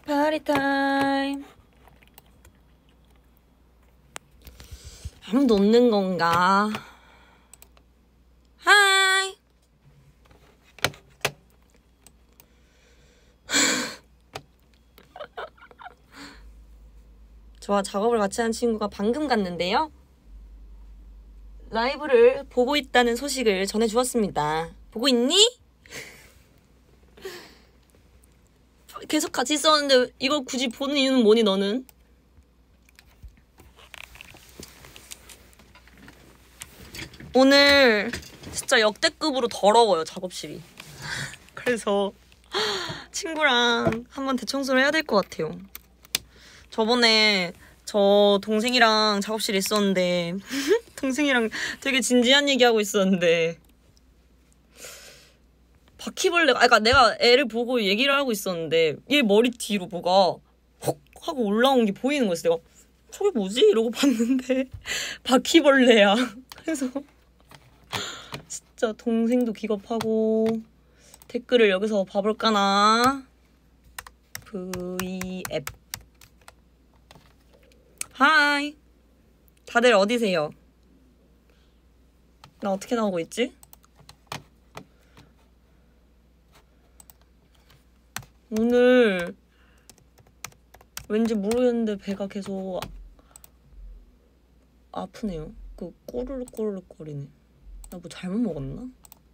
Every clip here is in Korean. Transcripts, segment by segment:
파티 타임. 아무도 없는 건가? 하이. 저와 작업을 같이 한 친구가 방금 갔는데요. 라이브를 보고 있다는 소식을 전해주었습니다. 보고 있니? 계속 같이 있었는데 이걸 굳이 보는 이유는 뭐니 너는? 오늘 진짜 역대급으로 더러워요, 작업실이. 그래서 친구랑 한번 대청소를 해야 될 것 같아요. 저번에 저 동생이랑 작업실에 있었는데 동생이랑 되게 진지한 얘기하고 있었는데 바퀴벌레가, 그러니까 내가 애를 보고 얘기를 하고 있었는데 얘 머리 뒤로 뭐가 헉 하고 올라온 게 보이는 거였어. 내가 저게 뭐지? 이러고 봤는데 바퀴벌레야. 그래서 진짜 동생도 기겁하고 댓글을 여기서 봐볼까나. VF 하이, 다들 어디세요? 나 어떻게 나오고 있지? 오늘 왠지 모르겠는데 배가 계속 아프네요. 그 꼬르륵 꼬르륵 거리네. 나 뭐 잘못 먹었나?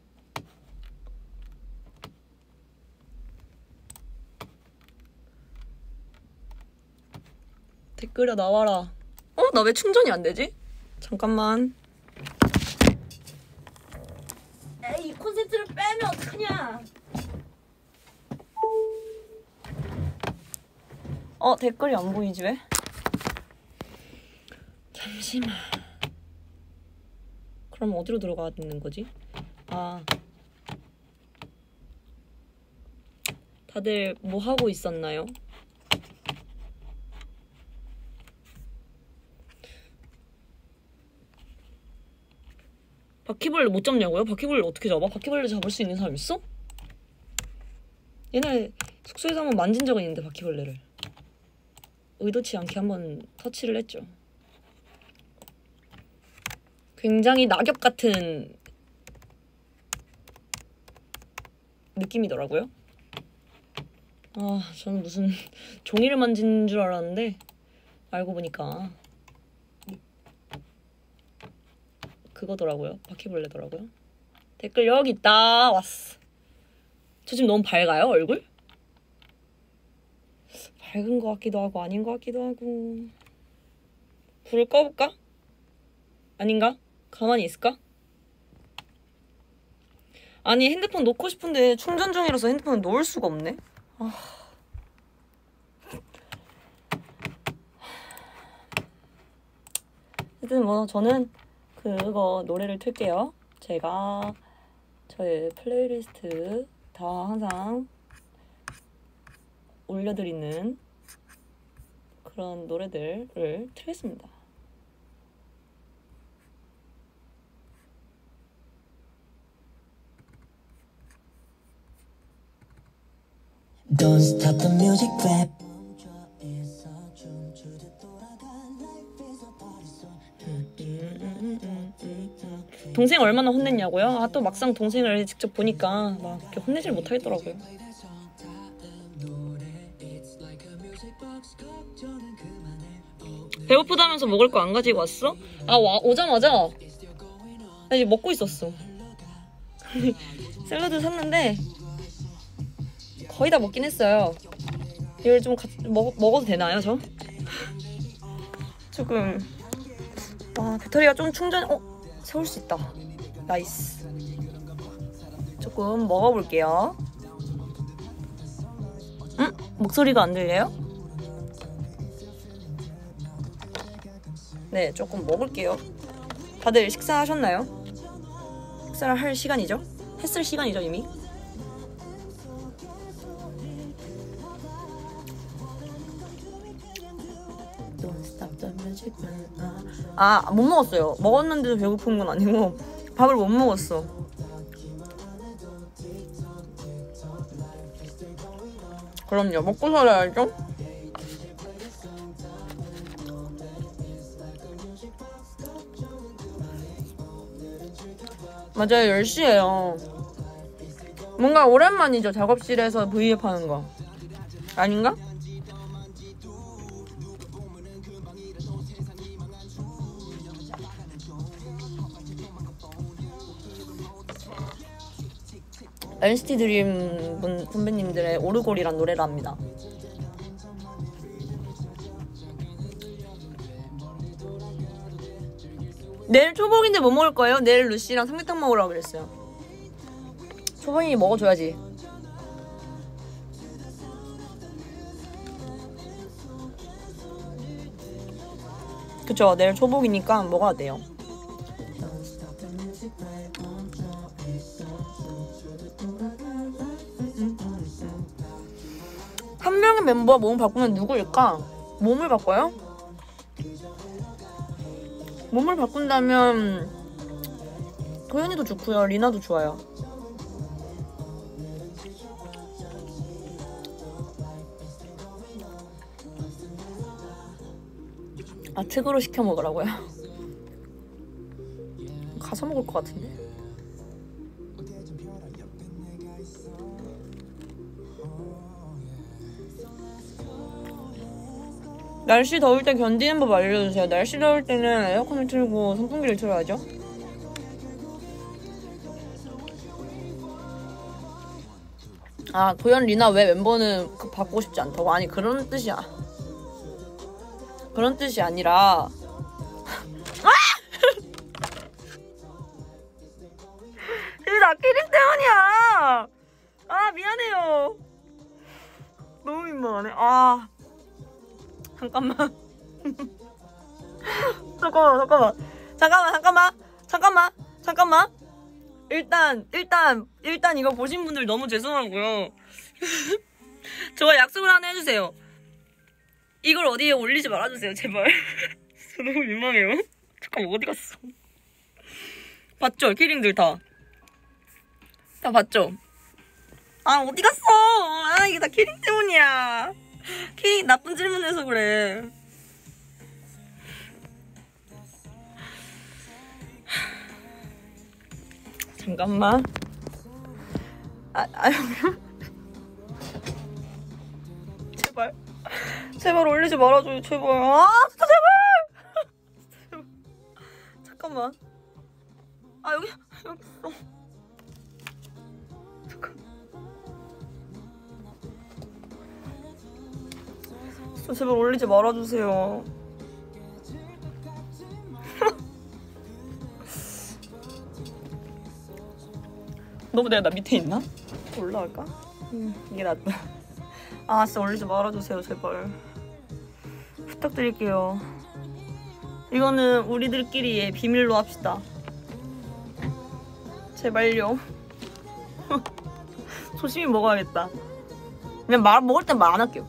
댓글에 나와라. 나 왜 충전이 안 되지? 잠깐만. 에이, 콘센트를 빼면 어떡하냐? 댓글이 안 보이지 왜? 잠시만. 그럼 어디로 들어가야 되는 거지? 다들 뭐 하고 있었나요? 바퀴벌레 못 잡냐고요? 바퀴벌레 어떻게 잡아? 바퀴벌레 잡을 수 있는 사람 있어? 옛날에 숙소에서 한번 만진 적은 있는데 바퀴벌레를 의도치 않게 한번 터치를 했죠. 굉장히 낙엽 같은 느낌이더라고요. 저는 무슨 종이를 만진 줄 알았는데 알고 보니까 그거더라고요. 바퀴벌레더라고요. 댓글 여기 있다. 왔어. 저 지금 너무 밝아요, 얼굴? 밝은 것 같기도 하고 아닌 것 같기도 하고. 불을 꺼볼까? 아닌가? 가만히 있을까? 아니, 핸드폰 놓고 싶은데 충전 중이라서 핸드폰을 놓을 수가 없네. 하여튼 뭐 저는 그거 노래를 틀게요. 제가 저의 플레이리스트 다 항상 올려드리는 그런 노래들을 틀겠습니다. Don't stop the music, rap. 동생 얼마나 혼냈냐고요? 또 막상 동생을 직접 보니까 막 그렇게 혼내질 못하겠더라고요. 배고프다면서 먹을 거 안 가지고 왔어? 오자마자 나 이제 먹고 있었어. 샐러드 샀는데 거의 다 먹긴 했어요. 이걸 좀 먹어도 되나요, 저? 조금 배터리가 좀 세울 수 있다. 나이스. 조금 먹어볼게요. 목소리가 안 들려요? 네, 조금 먹을게요. 다들 식사하셨나요? 식사를 할 시간이죠? 했을 시간이죠, 이미? 못 먹었어요. 먹었는데도 배고픈 건 아니고 밥을 못 먹었어. 그럼요. 먹고 살아야죠. 맞아요. 10시에요. 뭔가 오랜만이죠. 작업실에서 V앱 하는 거. 아닌가? NCT 드림 분 선배님들의 오르골이란 노래를 합니다. 내일 초복인데 뭐 먹을 거예요? 내일 루시랑 삼계탕 먹으라고 그랬어요. 초복이 먹어줘야지. 그쵸, 내일 초복이니까 먹어야 돼요. 한 명의 멤버와 몸을 바꾸면 누구일까? 몸을 바꿔요? 몸을 바꾼다면 도현이도 좋고요. 리나도 좋아요. 아, 특으로 시켜 먹으라고요? 가서 먹을 것 같은데? 날씨 더울 때 견디는 법 알려주세요. 날씨 더울 때는 에어컨을 틀고 선풍기를 틀어야죠. 아, 도현, 리나 왜 멤버는 바꾸고 싶지 않다고? 아니, 그런 뜻이야. 그런 뜻이 아니라 이게 나 키링 때문이야. 아, 미안해요. 너무 민망하네. 아, 잠깐만. 잠깐만. 일단 이거 보신 분들 너무 죄송하고요. 저와 약속을 하나 해주세요. 이걸 어디에 올리지 말아주세요, 제발. 저 너무 민망해요. 잠깐만, 어디 갔어? 봤죠? 키링들 다 봤죠? 아, 어디 갔어? 아, 이게 다 키링 때문이야. 키링 나쁜 질문해서 그래. 잠깐만. 제발 올리지 말아줘요, 제발. 아, 진짜 제발. 잠깐만. 아, 여기 있어. 잠깐. 진짜 제발 올리지 말아주세요. 너무 내가 나 밑에 있나? 올라갈까? 이게 낫다. 아, 진짜 올리지 말아주세요, 제발. 부탁드릴게요. 이거는 우리들끼리의 비밀로 합시다. 제발요. 조심히 먹어야겠다. 그냥 먹을 땐 말 안 할게요.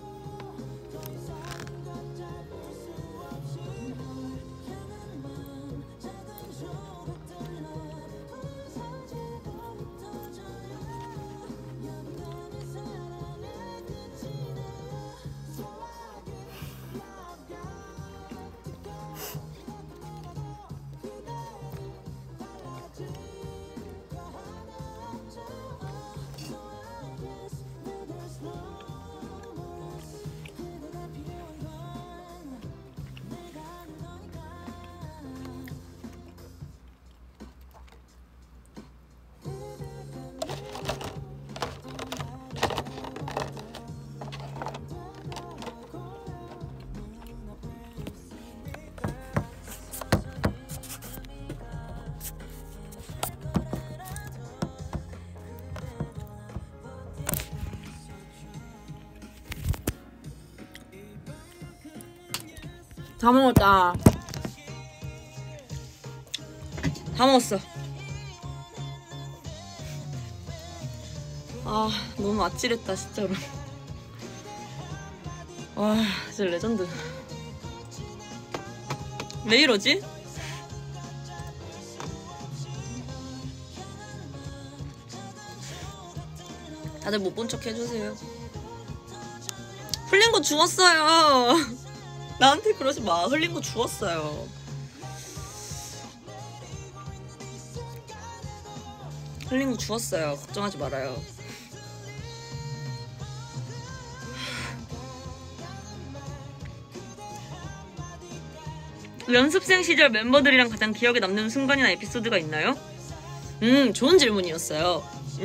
다 먹었다. 다 먹었어. 아, 너무 아찔했다, 진짜로. 와, 진짜 레전드. 왜 이러지? 다들 못 본 척 해주세요. 흘린 거 주웠어요. 나한테 그러지 마. 흘린 거 주웠어요. 흘린 거 주웠어요. 걱정하지 말아요. 연습생 시절 멤버들이랑 가장 기억에 남는 순간이나 에피소드가 있나요? 좋은 질문이었어요.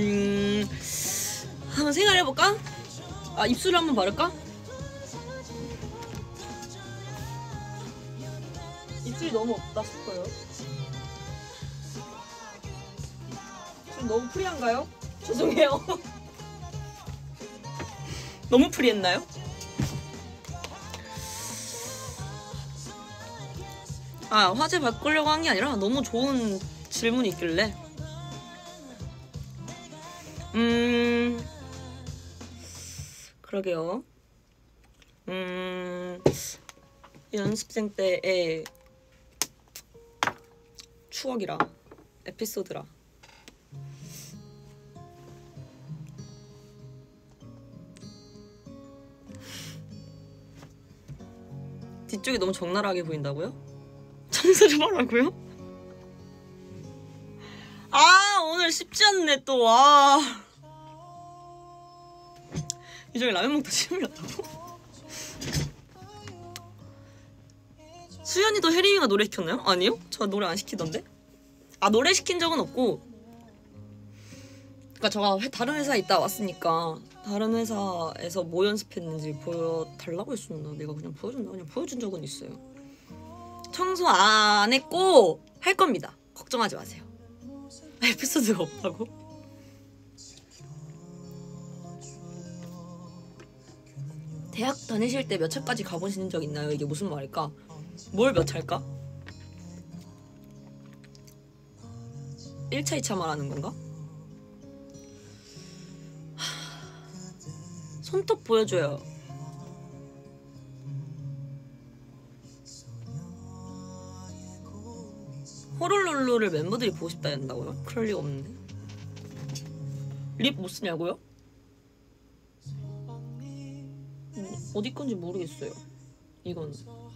한번 생각해볼까? 아, 입술을 한번 바를까? 입술이 너무 없다 싶어요. 지금 너무 프리한가요? 죄송해요. 너무 프리했나요? 아, 화제 바꾸려고 한 게 아니라 너무 좋은 질문이 있길래. 그러게요. 연습생 때의 추억이라, 에피소드라. 뒤쪽이 너무 적나라하게 보인다고요? 청소 좀 하라고요? 아, 오늘 쉽지 않네 또. 와, 이정이 라면 먹다 침 흘렸다고? 수연이도 혜림이가 노래 시켰나요? 아니요? 저 노래 안 시키던데? 아, 노래 시킨 적은 없고, 그니까 제가 다른 회사에 있다 왔으니까 다른 회사에서 뭐 연습했는지 보여달라고 했었나? 내가 그냥 보여준다. 그냥 보여준 적은 있어요. 청소 안 했고 할 겁니다. 걱정하지 마세요. 에피소드가 없다고? 대학 다니실 때 몇 차까지 가보신 적 있나요? 이게 무슨 말일까? 뭘 몇 차일까? 1차, 2차 말하는 건가? 손톱 보여줘요. 호롤롤로를 멤버들이 보고 싶다 한다고요? 그럴 리가 없는데. 립 못 쓰냐고요? 어디 건지 모르겠어요. 이건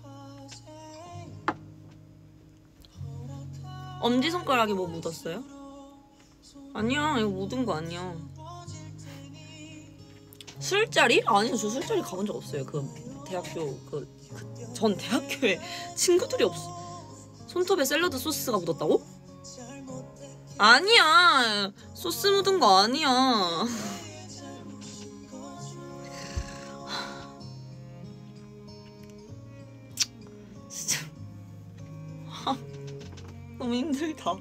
엄지손가락에 뭐 묻었어요? 아니야, 이거 묻은 거 아니야. 술자리? 아니요, 저 술자리 가본 적 없어요. 그 대학교 전 대학교에 친구들이 없어. 손톱에 샐러드 소스가 묻었다고? 아니야, 소스 묻은 거 아니야. 진짜 너무 힘들다.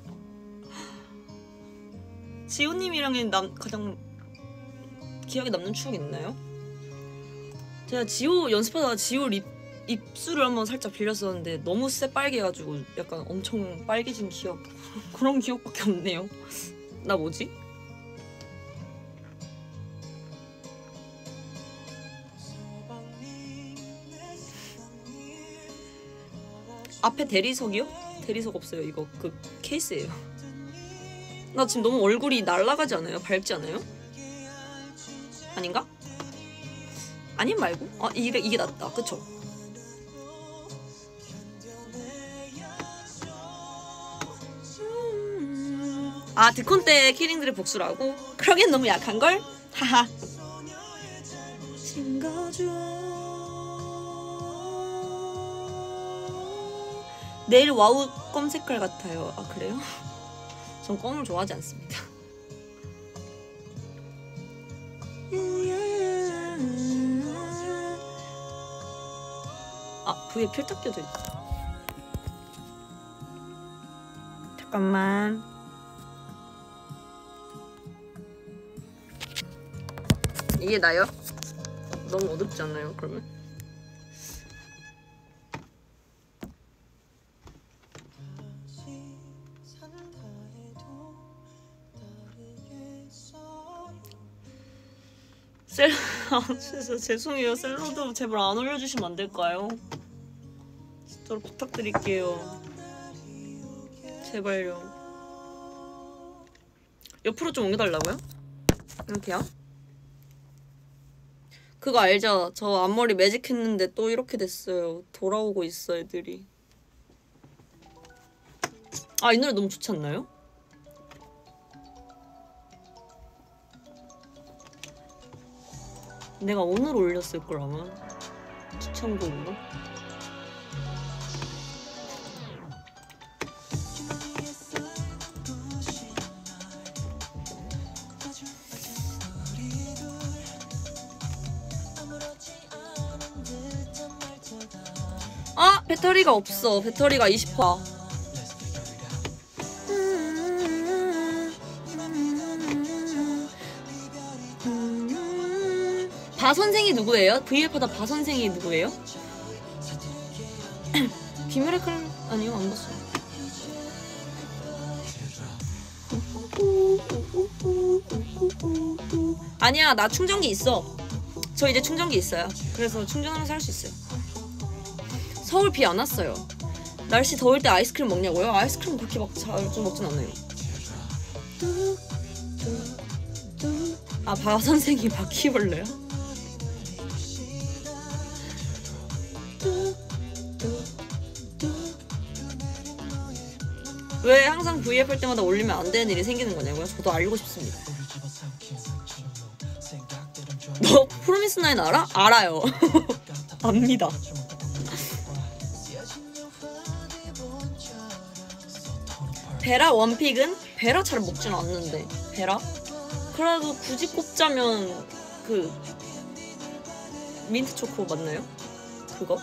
지호님이랑은 가장 기억에 남는 추억 있나요? 제가 지호 연습하다가 지호 입술을 한번 살짝 빌렸었는데 너무 새빨개가지고 약간 엄청 빨개진 기억. 그런 기억밖에 없네요. 나 뭐지? 앞에 대리석이요? 대리석 없어요. 이거 그 케이스예요. 나 지금 너무 얼굴이 날아가지 않아요? 밝지 않아요? 아닌가? 아님 말고? 아, 이게 낫다. 그쵸? 아, 드콘 때 키링들의 복수라고? 그러기엔 너무 약한걸? 하하. 내일 와우 검 색깔 같아요. 아, 그래요? 전 검을 좋아하지 않습니다. 아, V에 필터 껴져 있다. 잠깐만. 이게 나요? 너무 어둡지 않나요, 그러면? 진짜 죄송해요. 샐러드 제발 안 올려주시면 안 될까요? 진짜로 부탁드릴게요. 제발요. 옆으로 좀 옮겨달라고요? 이렇게요? 그거 알죠? 저 앞머리 매직했는데 또 이렇게 됐어요. 돌아오고 있어 애들이. 아, 이 노래 너무 좋지 않나요? 내가 오늘 올렸을걸 아마 추천곡으로. 아! 배터리가 없어. 배터리가 20%. 바 선생이 누구예요? V앱하다 바 선생이 누구예요? 김유래 클 아니요, 안 봤어요. 아니야, 나 충전기 있어. 저 이제 충전기 있어요. 그래서 충전하면서 할 수 있어요. 서울 비 안 왔어요. 날씨 더울 때 아이스크림 먹냐고요? 아이스크림 그렇게 막 자주 먹진 않아요. 아, 바 선생이 바퀴벌레야? 왜 항상 V앱 할 때마다 올리면 안 되는 일이 생기는 거냐고요? 저도 알고 싶습니다. 너 프로미스나인 알아? 알아요. 압니다. 베라 원픽은? 베라 잘 먹진 않는데. 베라? 그래도 굳이 꼽자면 그 민트 초코 맞나요? 그거?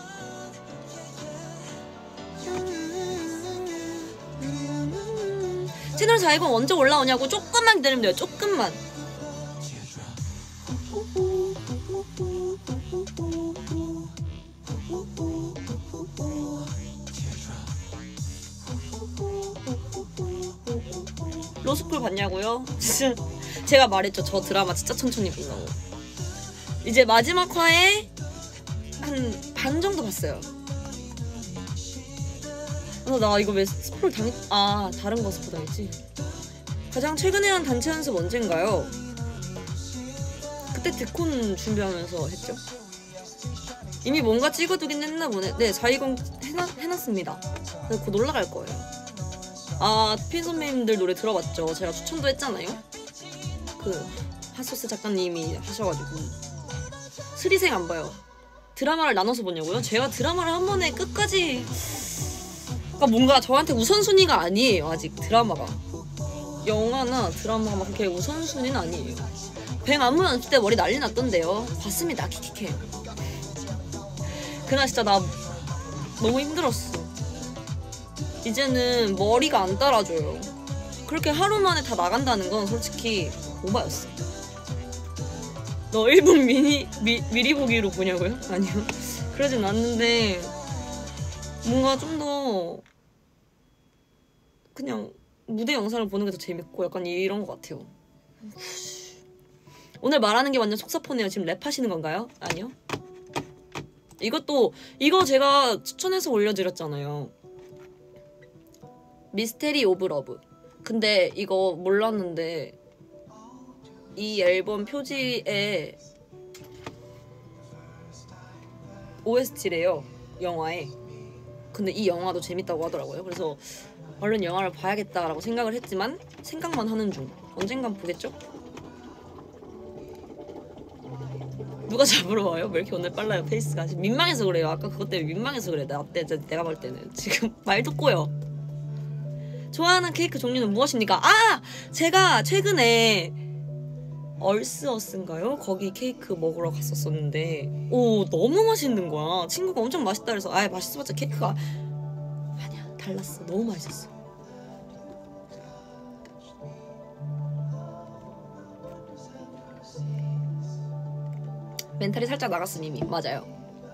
채널 420 언제 올라오냐고. 조금만 기다리면 돼요. 조금만. 로스쿨 봤냐고요? 제가 말했죠. 저 드라마 진짜 천천히 본다고. 이제 마지막 화에 한 반 정도 봤어요. 나 이거 왜 스포를 당했... 아, 다른 거 스포 당했지. 가장 최근에 한 단체 연습 언젠가요? 그때 드콘 준비하면서 했죠. 이미 뭔가 찍어두긴 했나 보네. 네, 420 해놨습니다. 곧 올라갈 거예요. 아, 핀 선배님들 노래 들어봤죠? 제가 추천도 했잖아요. 그 핫소스 작가님이 하셔가지고. 스리생 안 봐요. 드라마를 나눠서 보냐고요? 제가 드라마를 한 번에 끝까지... 그러니까 뭔가 저한테 우선순위가 아니에요. 아직 드라마가. 영화나 드라마가 막 그렇게 우선순위는 아니에요. 뱅 안무 연습 때 머리 난리 났던데요. 봤습니다. 킥킥해. 그날 진짜 나 너무 힘들었어. 이제는 머리가 안 따라줘요. 그렇게 하루 만에 다 나간다는 건 솔직히 오바였어. 너 1분 미리 보기로 보냐고요? 아니요. 그러진 않는데 뭔가 좀 더 그냥 무대 영상을 보는 게 더 재밌고 약간 이런 것 같아요. 오늘 말하는 게 완전 속사포네요. 지금 랩하시는 건가요? 아니요. 이거 제가 추천해서 올려드렸잖아요. 미스테리 오브 러브. 근데 이거 몰랐는데 이 앨범 표지에 OST래요. 영화에. 근데 이 영화도 재밌다고 하더라고요. 그래서 얼른 영화를 봐야겠다라고 생각을 했지만 생각만 하는 중. 언젠간 보겠죠? 누가 잡으러 와요? 왜 이렇게 오늘 빨라요 페이스가. 지금 민망해서 그래요. 아까 그것 때문에 민망해서 그래. 내가 볼 때는 지금 말도 꼬여. 좋아하는 케이크 종류는 무엇입니까? 아! 제가 최근에 얼스어스인가요? 거기 케이크 먹으러 갔었었는데 오, 너무 맛있는 거야. 친구가 엄청 맛있다 그래서 아, 맛있어봤자 케이크가 아니야, 달랐어. 너무 맛있었어. 멘탈이 살짝 나갔음 이미. 맞아요.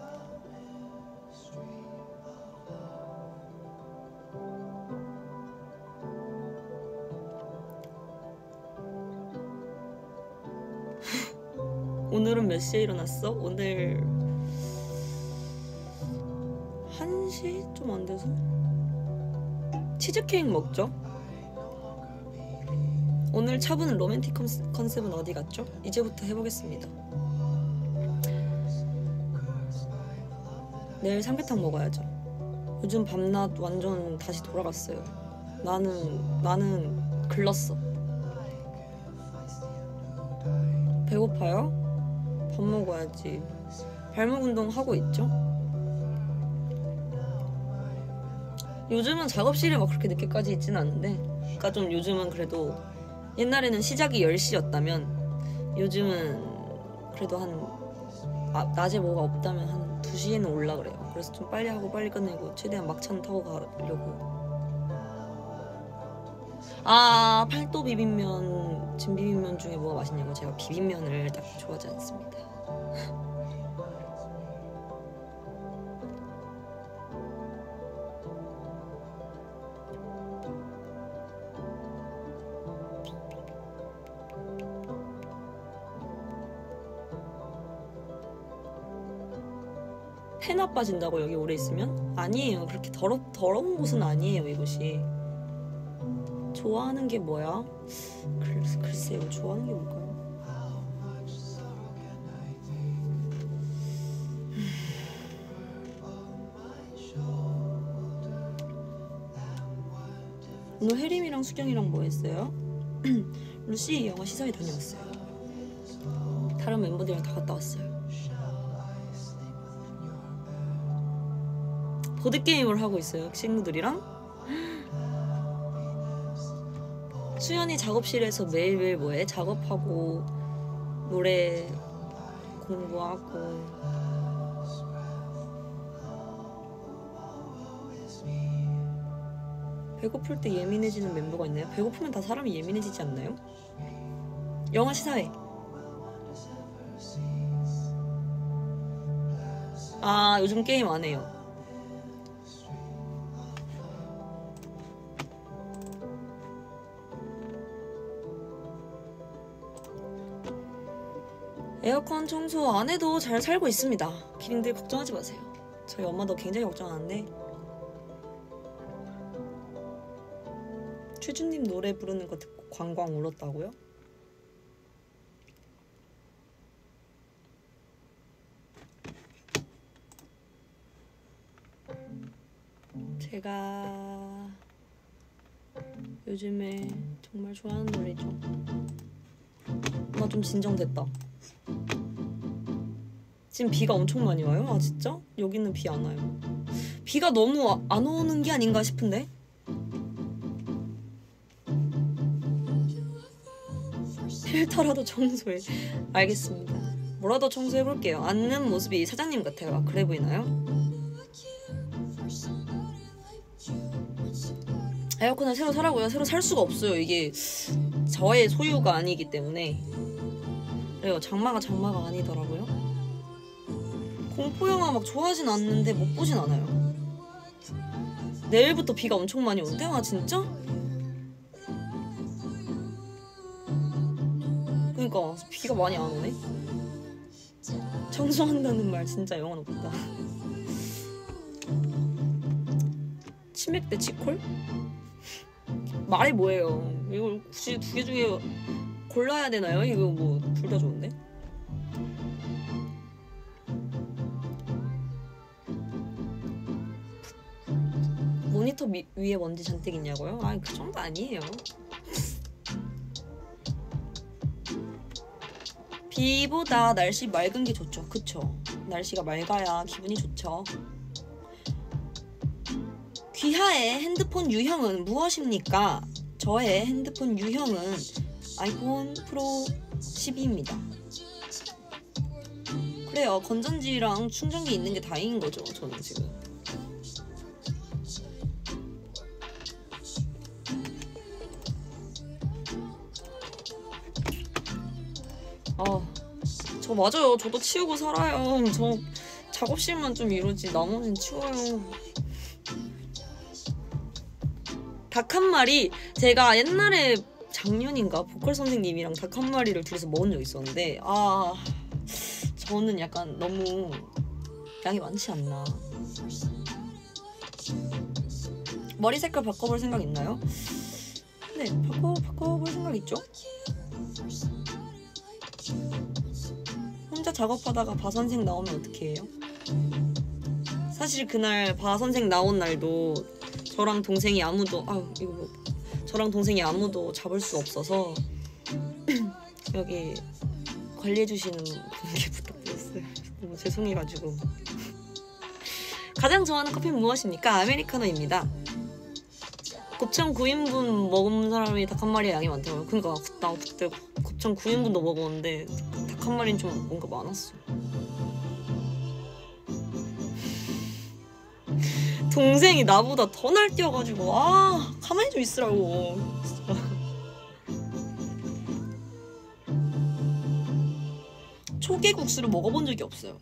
오늘은 몇 시에 일어났어? 오늘 1시 좀 안 돼서 치즈케이크 먹죠? 오늘 차분한 로맨틱 컨셉은 어디 갔죠? 이제부터 해보겠습니다. 내일 삼계탕 먹어야죠. 요즘 밤낮 완전 다시 돌아갔어요. 나는 글렀어. 배고파요? 밥 먹어야지. 발목 운동 하고 있죠? 요즘은 작업실에 막 그렇게 늦게까지 있진 않는데, 그러니까 좀 요즘은 그래도 옛날에는 시작이 10시였다면 요즘은 그래도 낮에 뭐가 없다면 한 2시에는 올라 그래요. 그래서 좀 빨리 하고 빨리 끝내고 최대한 막차는 타고 가려고. 팔도 비빔면, 진 비빔면 중에 뭐가 맛있냐고. 제가 비빔면을 딱 좋아하지 않습니다. 폐 나빠진다고 여기 오래 있으면? 아니에요. 그렇게 더러운 곳은 아니에요, 이곳이. 좋아하는 게 뭐야? 글쎄요, 좋아하는 게 뭘까요? 오늘 혜림이랑 수경이랑 뭐 했어요? 루시 영화 시사회 다녀왔어요. 다른 멤버들이랑 다 갔다 왔어요. 보드게임을 하고 있어요, 친구들이랑. 수연이 작업실에서 매일매일 뭐해? 작업하고 노래 공부하고. 배고플 때 예민해지는 멤버가 있나요? 배고프면 다 사람이 예민해지지 않나요? 영화 시사회. 요즘 게임 안 해요. 에어컨 청소 안 해도 잘 살고 있습니다. 기린들 걱정하지 마세요. 저희 엄마도 굉장히 걱정하는데. 최준님 노래 부르는 거 듣고 광광 울었다고요? 제가 요즘에 정말 좋아하는 노래죠. 나 좀 진정됐다. 지금 비가 엄청 많이 와요? 진짜? 여기는 비 안 와요. 비가 너무 안 오는 게 아닌가 싶은데? 필터라도 청소해. 알겠습니다. 뭐라도 청소해볼게요. 앉는 모습이 사장님 같아요. 그래 보이나요? 에어컨을 새로 사라고요? 새로 살 수가 없어요. 이게 저의 소유가 아니기 때문에. 그래요. 장마가 아니더라고요. 공포영화 막 좋아하진 않는데 못 보진 않아요. 내일부터 비가 엄청 많이 온대? 진짜? 그러니까 비가 많이 안 오네. 청소한다는 말 진짜 영혼 없다. 치맥 대 치콜? 말이 뭐예요? 이걸 굳이 2개 중에 골라야 되나요? 이거 뭐 둘 다 좋은데? 모니터 위에 먼지 잔뜩 있냐고요? 그 정도 아니에요. 비보다 날씨 맑은 게 좋죠. 그쵸? 날씨가 맑아야 기분이 좋죠. 귀하의 핸드폰 유형은 무엇입니까? 저의 핸드폰 유형은 아이폰 프로 12입니다. 그래요. 건전지랑 충전기 있는 게 다행인 거죠. 저는 지금. 저 맞아요. 저도 치우고 살아요. 저 작업실만 좀 이러지 나머지는 치워요. 닭 한 마리, 제가 옛날에 작년인가 보컬 선생님이랑 닭 한 마리를 둘이서 먹은 적 있었는데 저는 약간 너무 양이 많지 않나. 머리 색깔 바꿔볼 생각 있나요? 네, 바꿔볼 생각 있죠? 혼자 작업하다가 바선생 나오면 어떻게 해요? 사실 그날 바 선생 나온 날도 저랑 동생이 아무도 저랑 동생이 아무도 잡을 수 없어서 여기 관리해주시는 분께 부탁드렸어요. 너무 죄송해가지고. 가장 좋아하는 커피는 무엇입니까? 아메리카노입니다. 곱창 9인분 먹은 사람이 닭 한 마리에 양이 많더라고요. 그러니까 나 그때 곱창 9인분도 먹었는데 닭 한 마리는 좀 뭔가 많았어. 동생이 나보다 더 날뛰어가지고 가만히 좀 있으라고. 진짜. 초계국수를 먹어본 적이 없어요.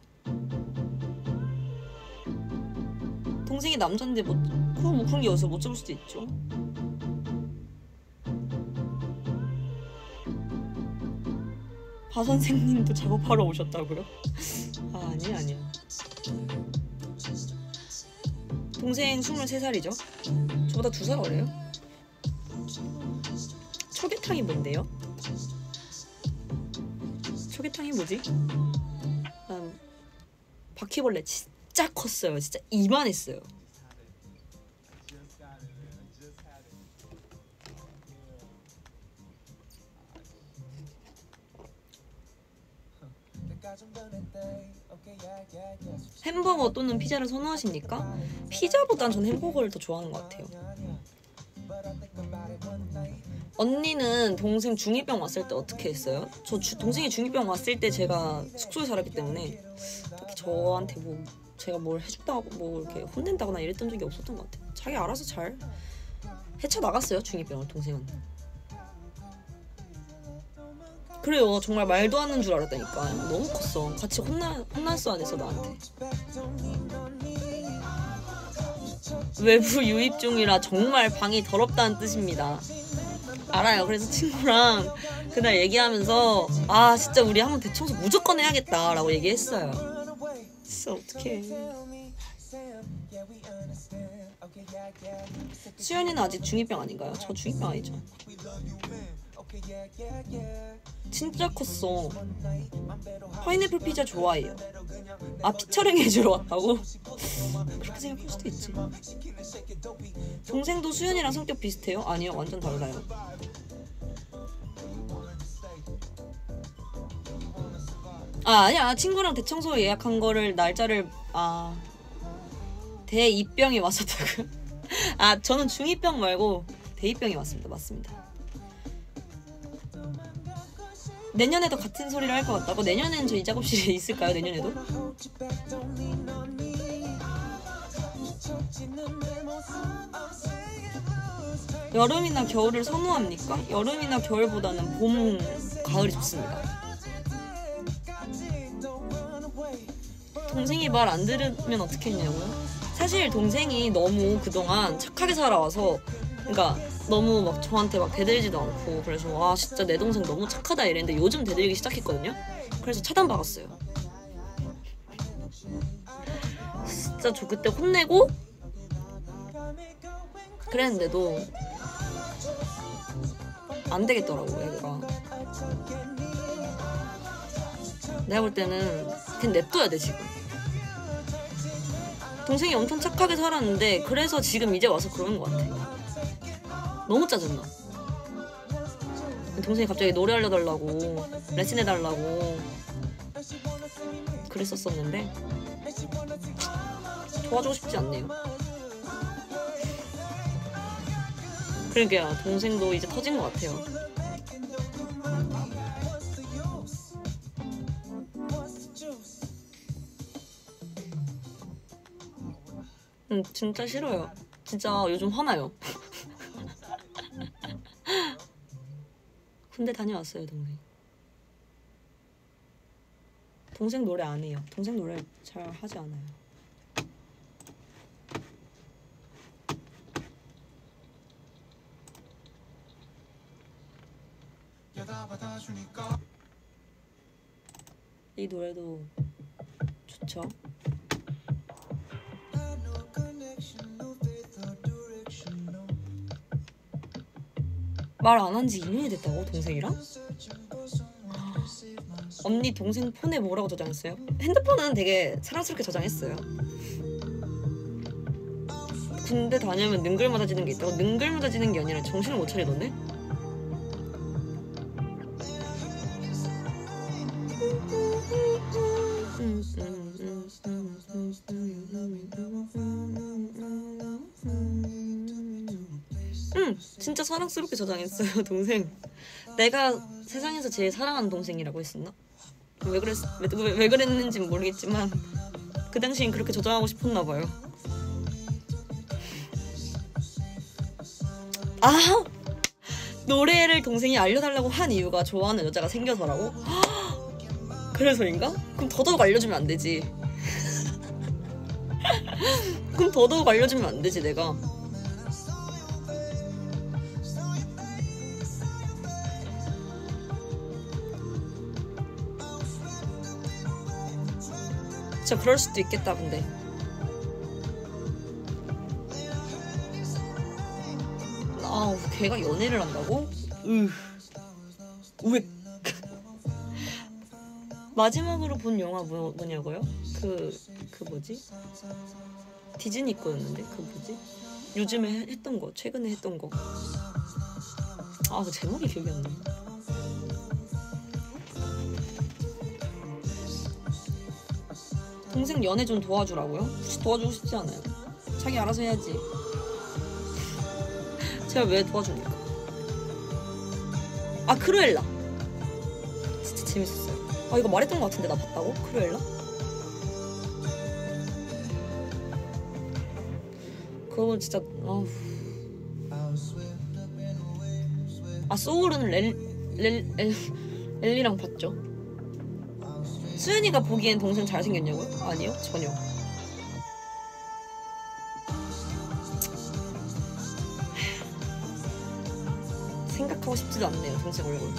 동생이 남잔데 뭐 그런 게 어디서 못 잡을 수도 있죠. 바 선생님도 작업하러 오셨다고요? 아니야. 동생 23살이죠? 저보다 2살 어려요? 초계탕이 뭔데요? 초계탕이 뭐지? 난 바퀴벌레 진짜 컸어요. 진짜 이만했어요. 햄버거 또는 피자를 선호하십니까? 피자보단 전 햄버거를 더 좋아하는 것 같아요. 언니는 동생 중2병 왔을 때 어떻게 했어요? 동생이 중2병 왔을 때 제가 숙소에 살았기 때문에 딱히 저한테 뭐 제가 뭘 해준다고 뭐 이렇게 혼낸다거나 이랬던 적이 없었던 것 같아요. 자기 알아서 잘 헤쳐나갔어요. 중2병을 동생은. 그래요. 정말 말도 안 하는 줄 알았다니까. 너무 컸어. 같이 혼났어 안 했어 나한테. 외부 유입 중이라 정말 방이 더럽다는 뜻입니다. 알아요. 그래서 친구랑 그날 얘기하면서 진짜 우리 한번 대청소 무조건 해야겠다 라고 얘기했어요. 진짜 어떡해. 수연이는 아직 중2병 아닌가요? 저 중2병 아니죠. 진짜 컸어. 파인애플 피자 좋아해요. 피처링 해주러 왔다고? 그렇게 생각할 수도 있지. 동생도 수연이랑 성격 비슷해요? 아니요, 완전 달라요. 아니야. 친구랑 대청소 예약한 거를 날짜를 대2병이 왔었다고요? 저는 중2병 말고 대2병이 왔습니다. 맞습니다. 내년에도 같은 소리를 할 것 같다고? 내년에는 저 이 작업실에 있을까요? 내년에도? 여름이나 겨울을 선호합니까? 여름이나 겨울보다는 봄, 가을이 좋습니다. 동생이 말 안 들으면 어떻게 했냐고요? 사실 동생이 너무 그동안 착하게 살아와서 그러니까 너무 막 저한테 막 대들지도 않고 그래서 진짜 내 동생 너무 착하다 이랬는데 요즘 대들기 시작했거든요. 그래서 차단받았어요. 진짜 저 그때 혼내고 그랬는데도 안 되겠더라고 애가. 내가 볼 때는 그냥 냅둬야 돼 지금. 동생이 엄청 착하게 살았는데 그래서 지금 이제 와서 그러는 것 같아. 너무 짜증나. 동생이 갑자기 노래 알려달라고 레슨해달라고 그랬었었는데 도와주고 싶지 않네요. 그러게요. 동생도 이제 터진 것 같아요. 진짜 싫어요. 진짜 요즘 화나요. 군대 다녀왔어요 동생. 동생 노래 안 해요. 동생 노래 잘 하지 않아요. 이 노래도 좋죠. 말 안 한 지 2년이 됐다고? 동생이랑? 언니 동생 폰에 뭐라고 저장했어요? 핸드폰은 되게 사랑스럽게 저장했어요. 군대 다녀오면 능글맞아지는 게 있다고? 능글맞아지는 게 아니라 정신을 못 차리던데? 진짜 사랑스럽게 저장했어요. 동생 내가 세상에서 제일 사랑하는 동생이라고 했었나? 왜 그랬는지는 모르겠지만 그 당시엔 그렇게 저장하고 싶었나 봐요. 아! 노래를 동생이 알려달라고 한 이유가 좋아하는 여자가 생겨서라고? 그래서인가? 그럼 더더욱 알려주면 안 되지. 그럼 더더욱 알려주면 안 되지 내가. 진짜 그럴 수도 있겠다 근데. 아, 걔가 연애를 한다고? 왜? 마지막으로 본 영화 뭐냐고요? 그 뭐지? 디즈니 거였는데 그 뭐지? 요즘에 했던 거, 최근에 했던 거. 아, 그 제목이 기억이 안 나. 동생 연애 좀 도와주라고요? 혹시 도와주고 싶지 않아요? 자기 알아서 해야지. 제가 왜 도와줍니까? 아, 크루엘라 진짜 재밌었어요. 아, 이거 말했던 것 같은데 나 봤다고? 크루엘라? 그거 진짜 아, 소울은 렐리랑 봤죠. 수연이가 보기엔 동생 잘생겼냐고요? 아니요, 전혀. 생각하고 싶지도 않네요, 동생 얼굴.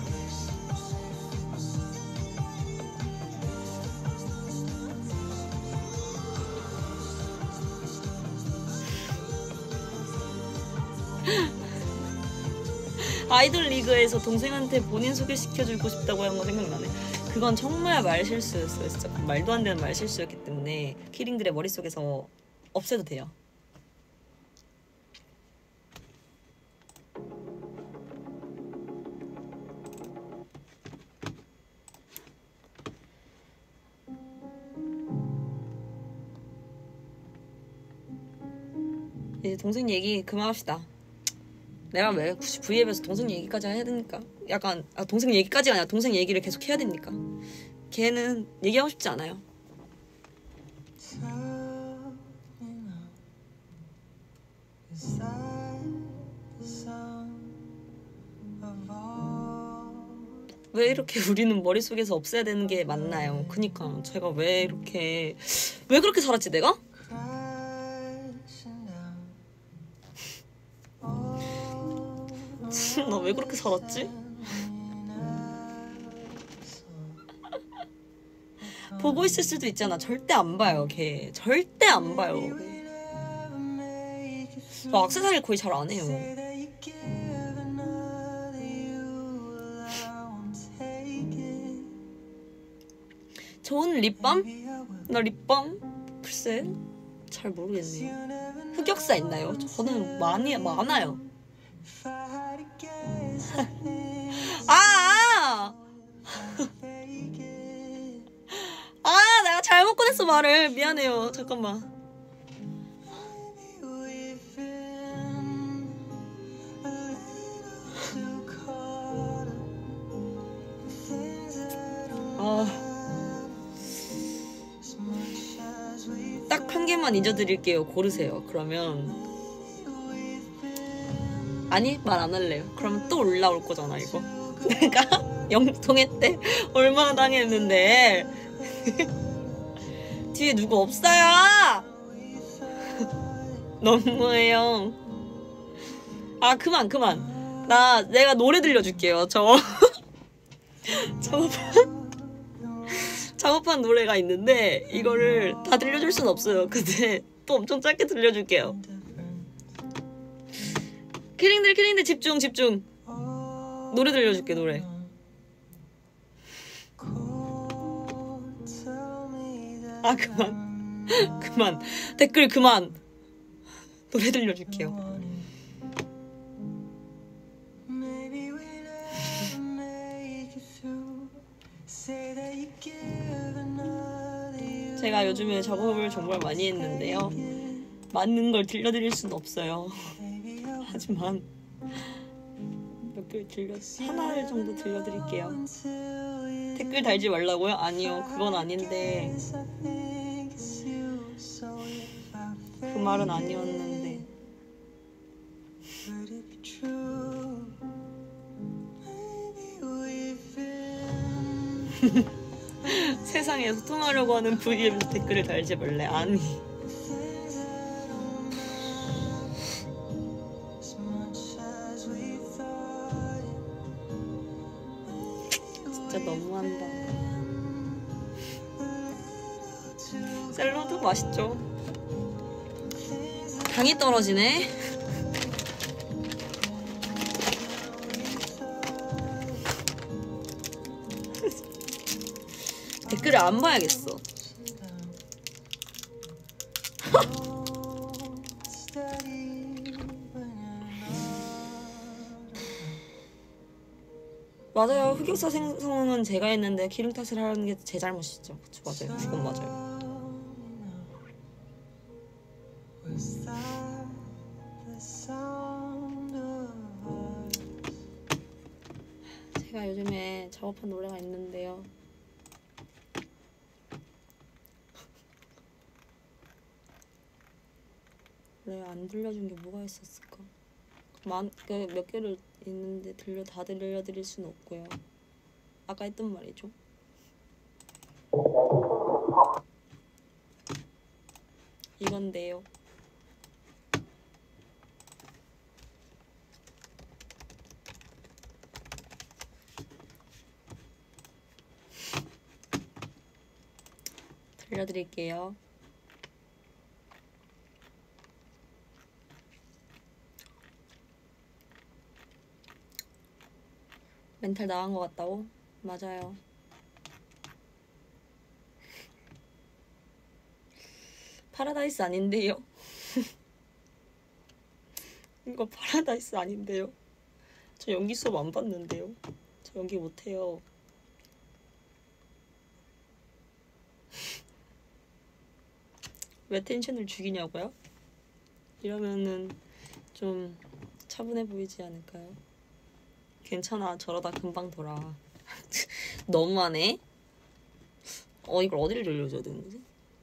아이돌 리그에서 동생한테 본인 소개시켜주고 싶다고 하는 거 생각나네. 그건 정말 말실수였어요. 진짜 말도 안 되는 말실수였기 때문에 키링들의 머릿속에서 없애도 돼요. 이제 동생 얘기 그만합시다. 내가 왜 굳이 V앱에서 동생 얘기까지 해야 됩니까? 약간 동생 얘기까지가 아니라 동생 얘기를 계속 해야 됩니까? 걔는 얘기하고 싶지 않아요. 왜 이렇게 우리는 머릿속에서 없애야 되는 게 맞나요? 그니까 제가 왜 그렇게 살았지 내가? 나 왜 그렇게 살았지? 보고 있을 수도 있잖아. 절대 안 봐요, 걔. 절대 안 봐요. 저 액세서리 거의 잘 안 해요. 좋은 립밤? 나 립밤? 글쎄, 잘 모르겠네요. 흑역사 있나요? 저는 많아요. 내가 잘못 꺼냈어 말을. 미안해요. 잠깐만. 딱 한 개만 잊어드릴게요. 고르세요. 그러면 아니, 말 안 할래요. 그러면 또 올라올 거잖아 이거. 내가 영통회 때 얼마나 당했는데. 뒤에 누구 없어요. 너무해요. 아, 그만. 내가 노래 들려줄게요. 작업한 노래가 있는데 이거를 다 들려줄 순 없어요. 근데 또 엄청 짧게 들려줄게요. 키링들 집중. 노래 들려줄게. 노래. 아, 그만. 댓글 그만. 노래 들려줄게요. 제가 요즘에 작업을 정말 많이 했는데요. 많은 걸 들려드릴 순 없어요. 하지만 몇 개 하나 정도 들려드릴게요. 댓글 달지 말라고요? 아니요, 그건 아닌데 그 말은 아니었는데. 세상에 소통하려고 하는 V에 댓글을 달지 말래. 아니, 진짜 너무한다. 샐러드 맛있죠? 당이 떨어지네. 댓글을 안 봐야겠어. 맞아요. 흑역사 생성은 제가 했는데 기름 탓을 하는 게 제 잘못이죠. 그쵸, 맞아요. 그건 맞아요. 제가 요즘에 작업한 노래가 있는데요. 원래 안 들려준 게 뭐가 있었을까? 몇 개를 있는데 다 들려드릴 수는 없고요. 아까 했던 말이죠. 이건데요. 들려드릴게요. 멘탈 나간 것 같다고? 맞아요. 파라다이스 아닌데요. 이거 파라다이스 아닌데요. 저 연기 수업 안 봤는데요. 저 연기 못해요. 왜 텐션을 죽이냐고요? 이러면은 좀 차분해 보이지 않을까요? 괜찮아, 저러다 금방 돌아. 너무하네. 이걸 어디를 돌려줘야 되는 거지?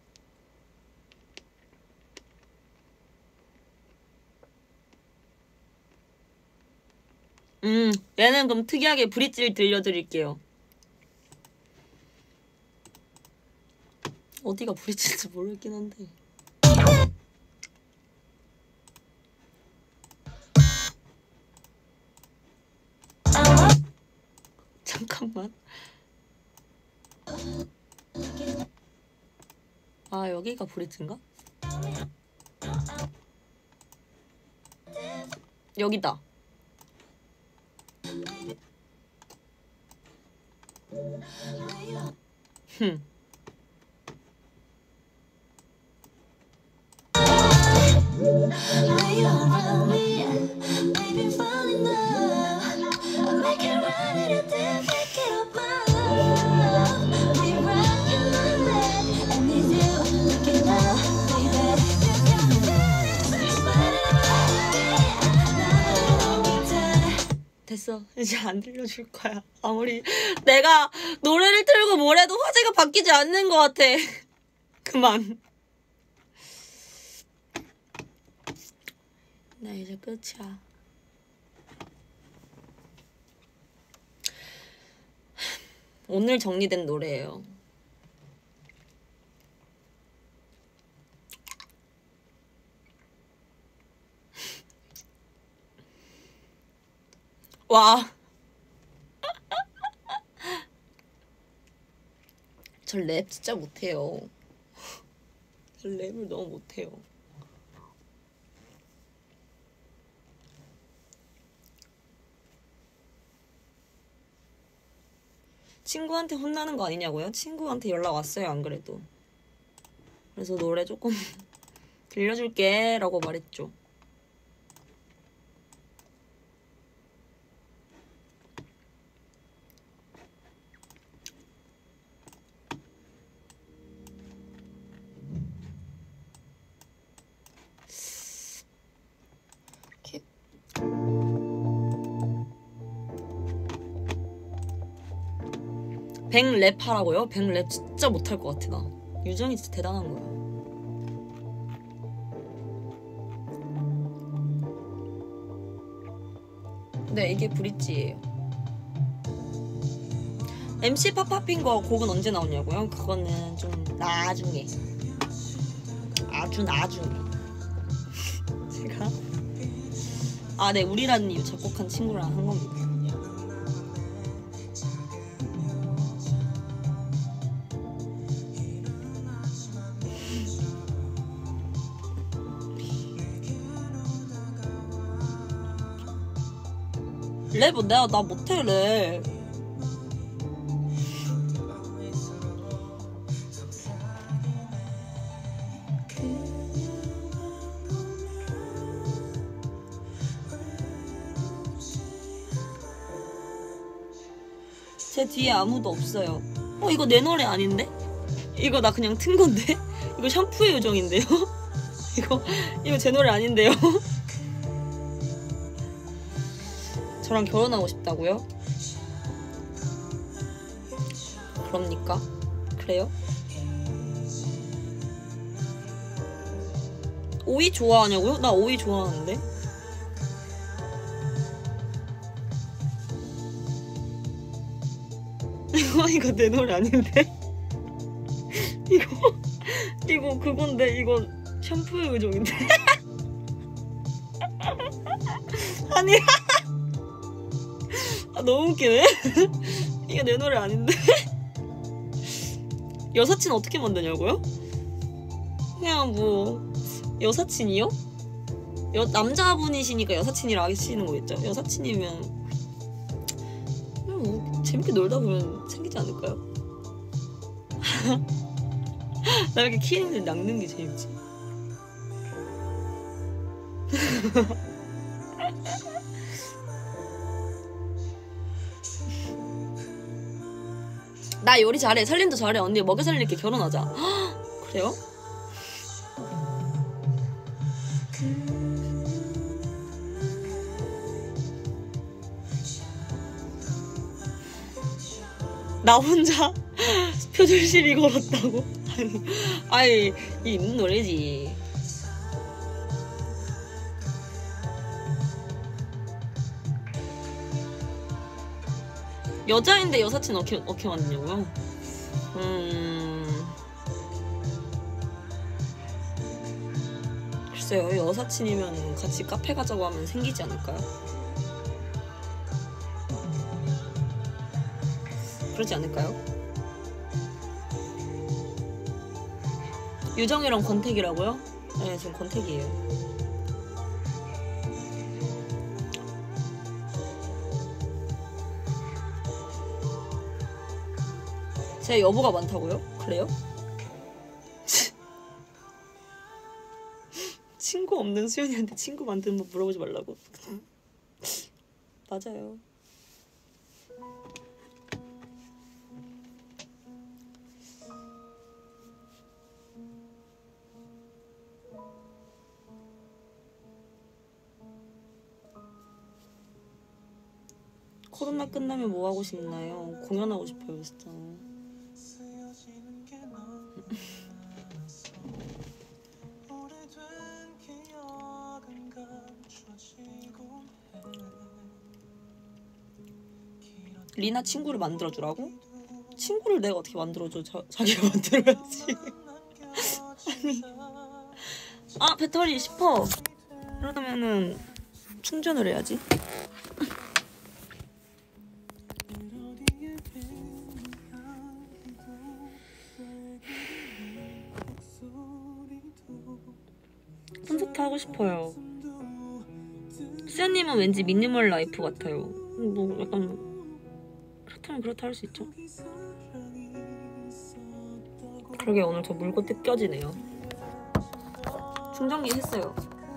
얘는 그럼 특이하게 브릿지를 들려드릴게요. 어디가 브릿지인지 모르겠긴 한데. 잠깐만. 아, 여기가 브릿지인가? 여기다. 됐어. 이제 안 들려줄 거야. 아무리 내가 노래를 틀고 뭐래도 화제가 바뀌지 않는 것 같아. 그만. 나 이제 끝이야. 오늘 정리된 노래예요. 와. 저 랩 진짜 못해요. 저 랩을 너무 못해요. 친구한테 혼나는 거 아니냐고요? 친구한테 연락 왔어요, 안 그래도. 그래서 노래 조금 들려줄게 라고 말했죠. 100랩 하라고요? 100랩 진짜 못할 것 같아 나. 유정이 진짜 대단한 거야. 네, 이게 브릿지예요. MC 파파핀 거 곡은 언제 나오냐고요? 그거는 좀 나중에. 아주 나중에. 제가 네, 우리라는 작곡한 친구랑 한 겁니다. 랩 나 못해 랩. 제 뒤에 아무도 없어요. 이거 내 노래 아닌데? 이거 나 그냥 튼 건데? 이거 샴푸의 요정인데요? 이거 제 노래 아닌데요? 저랑 결혼하고 싶다고요? 그럽니까? 그래요? 오이 좋아하냐고요? 나 오이 좋아하는데? 이거 내 노래 아닌데? 이거 그건데 이거 샴푸의 요정인데? 아니 너무 웃기네. 이게 내 노래 아닌데? 여사친 어떻게 만드냐고요? 그냥 뭐 여사친이요? 남자분이시니까 여사친이라 하시는 거겠죠? 여사친이면 그냥 뭐 재밌게 놀다 보면 생기지 않을까요? 나 이렇게 키링을 낚는 게 재밌지. 나 요리 잘해. 살림도 잘해. 언니 먹여 살릴게. 결혼하자. 그래요? 나 혼자 표절 시비 걸었다고? 아니 이 있는 노래지. 여자인데 여사친 어떻게 만드냐고요? 글쎄요, 여사친이면 같이 카페 가자고 하면 생기지 않을까요? 그러지 않을까요? 유정이랑 권태기라고요? 네, 지금 권태기예요. 제 여보가 많다고요? 그래요? 친구 없는 수연이한테 친구 만드는 법 물어보지 말라고. 맞아요. 코로나 끝나면 뭐 하고 싶나요? 공연하고 싶어요, 진짜. 리나 친구를 만들어주라고? 친구를 내가 어떻게 만들어줘? 자기가 만들어야지. 아니. 배터리 10%. 그러면은 충전을 해야지. 콘서트 하고 싶어요. 수연님은 왠지 미니멀 라이프 같아요. 뭐 약간 그렇다면 그렇다 할 수 있죠. 그러게 오늘 저 물고 뜯겨지네요. 충전기 했어요.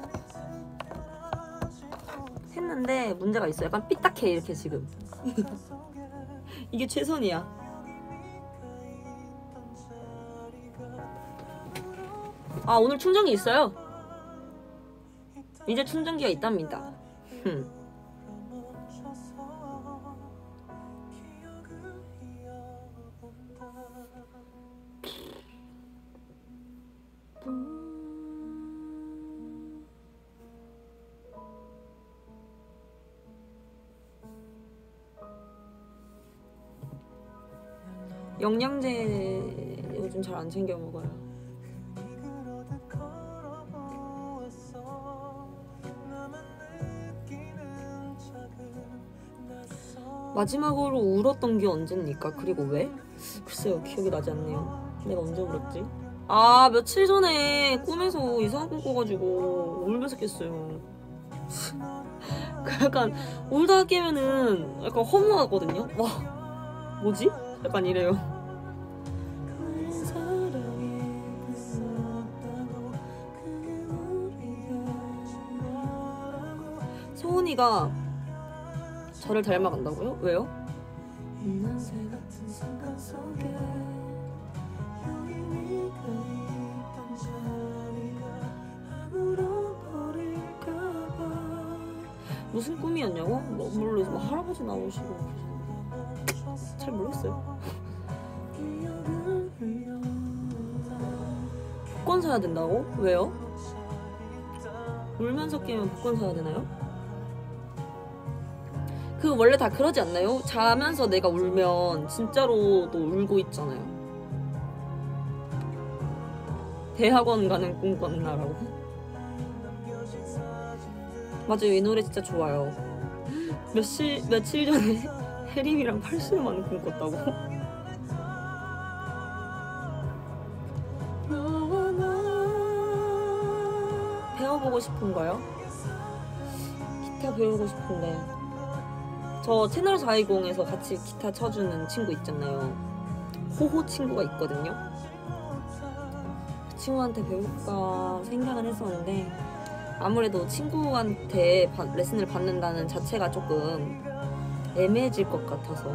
했는데 문제가 있어요. 약간 삐딱해 이렇게 지금. 이게 최선이야. 오늘 충전기 있어요. 이제 충전기가 있답니다. 영양제 요즘 잘 안 챙겨 먹어요. 마지막으로 울었던 게 언제입니까? 그리고 왜? 글쎄요, 기억이 나지 않네요. 내가 언제 울었지? 아, 며칠 전에 꿈에서 이상한 꿈 꿔가지고 울면서 깼어요. 약간 울다 깨면은 약간 허무하거든요? 와, 뭐지? 약간 이래요. 소은이가 저를 닮아간다고요? 왜요? 무슨 꿈이었냐고? 모르겠어. 뭐 할아버지 나오시고 잘 모르겠어요. 복권 사야 된다고? 왜요? 울면서 깨면 복권 사야 되나요? 그 원래 다 그러지 않나요? 자면서 내가 울면 진짜로 또 울고 있잖아요. 대학원 가는 꿈 꿨나라고? 맞아요, 이 노래 진짜 좋아요. 며칠 전에 혜림이랑 팔순 하는 꿈 꿨다고? 배워보고 싶은가요? 기타 배우고 싶은데 저 채널 420에서 같이 기타 쳐주는 친구 있잖아요. 호호 친구가 있거든요. 그 친구한테 배울까 생각은 했었는데 아무래도 친구한테 레슨을 받는다는 자체가 조금 애매해질 것 같아서.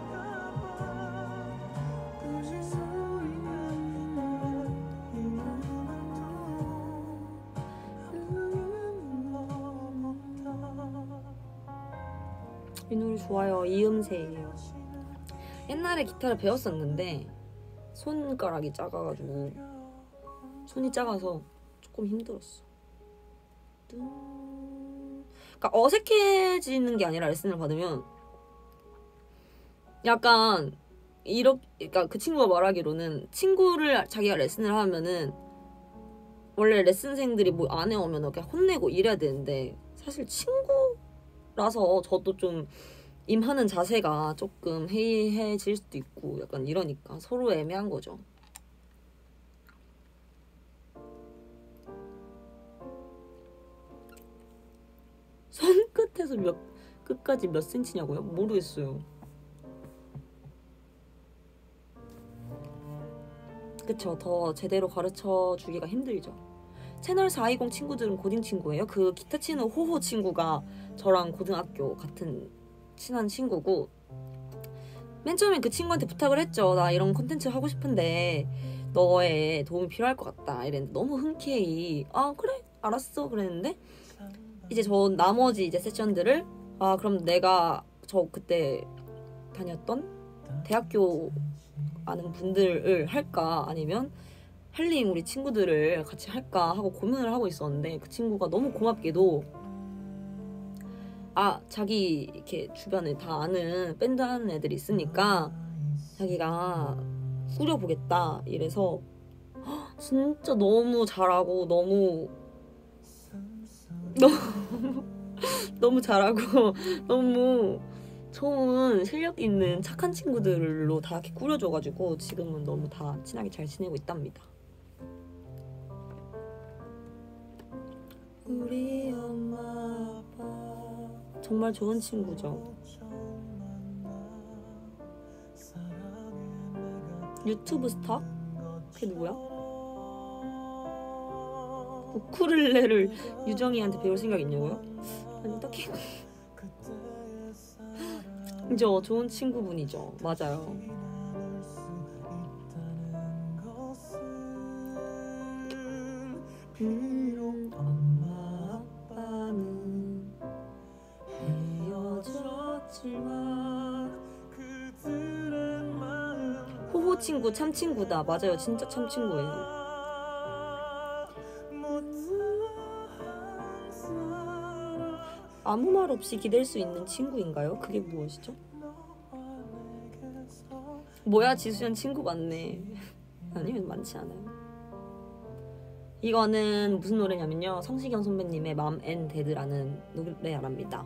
이 노래 좋아요. 이음새예요. 옛날에 기타를 배웠었는데 손가락이 작아가지고 손이 작아서 조금 힘들었어. 그러니까 어색해지는 게 아니라 레슨을 받으면 약간 그러니까 그 친구가 말하기로는 친구를 자기가 레슨을 하면은 원래 레슨생들이 뭐 안 해오면 그냥 혼내고 이래야 되는데 사실 친구라서 저도 좀 임하는 자세가 조금 해이해질 수도 있고 약간 이러니까 서로 애매한 거죠. 손끝에서 끝까지 몇 센치냐고요? 모르겠어요. 그쵸, 더 제대로 가르쳐 주기가 힘들죠. 채널 420 친구들은 고딩 친구예요. 그 기타 치는 호호 친구가 저랑 고등학교 같은 친한 친구고, 맨 처음에 그 친구한테 부탁을 했죠. 나 이런 콘텐츠 하고 싶은데 너의 도움이 필요할 것 같다 이랬는데 너무 흔쾌히 아 그래 알았어 그랬는데 이제 저 나머지 이제 세션들을 그럼 내가 저 그때 다녔던 대학교 아는 분들을 할까 아니면 한림 우리 친구들을 같이 할까 하고 고민을 하고 있었는데 그 친구가 너무 고맙게도 자기 이렇게 주변에 다 아는 밴드 하는 애들이 있으니까 자기가 꾸려보겠다 이래서 진짜 너무 잘하고 너무 잘하고 너무 좋은 실력 있는 착한 친구들로 다 이렇게 꾸려줘가지고 지금은 너무 다 친하게 잘 지내고 있답니다. 우리 엄마 아빠 정말 좋은 친구죠. 유튜브 스타? 그게 누구야? 우쿨렐레를 유정이한테 배울 생각 있냐고요? 아니 딱히 저 좋은 친구분이죠. 맞아요. 엄마 아빠는 헤어졌지만 호호 친구 참 친구다. 맞아요. 진짜 참 친구예요. 아무 말 없이 기댈 수 있는 친구인가요? 그게 무엇이죠? 뭐야 지수연 친구 많네. 아니요 많지 않아요. 이거는 무슨 노래냐면요, 성시경 선배님의 맘 앤 데드라는 노래랍니다.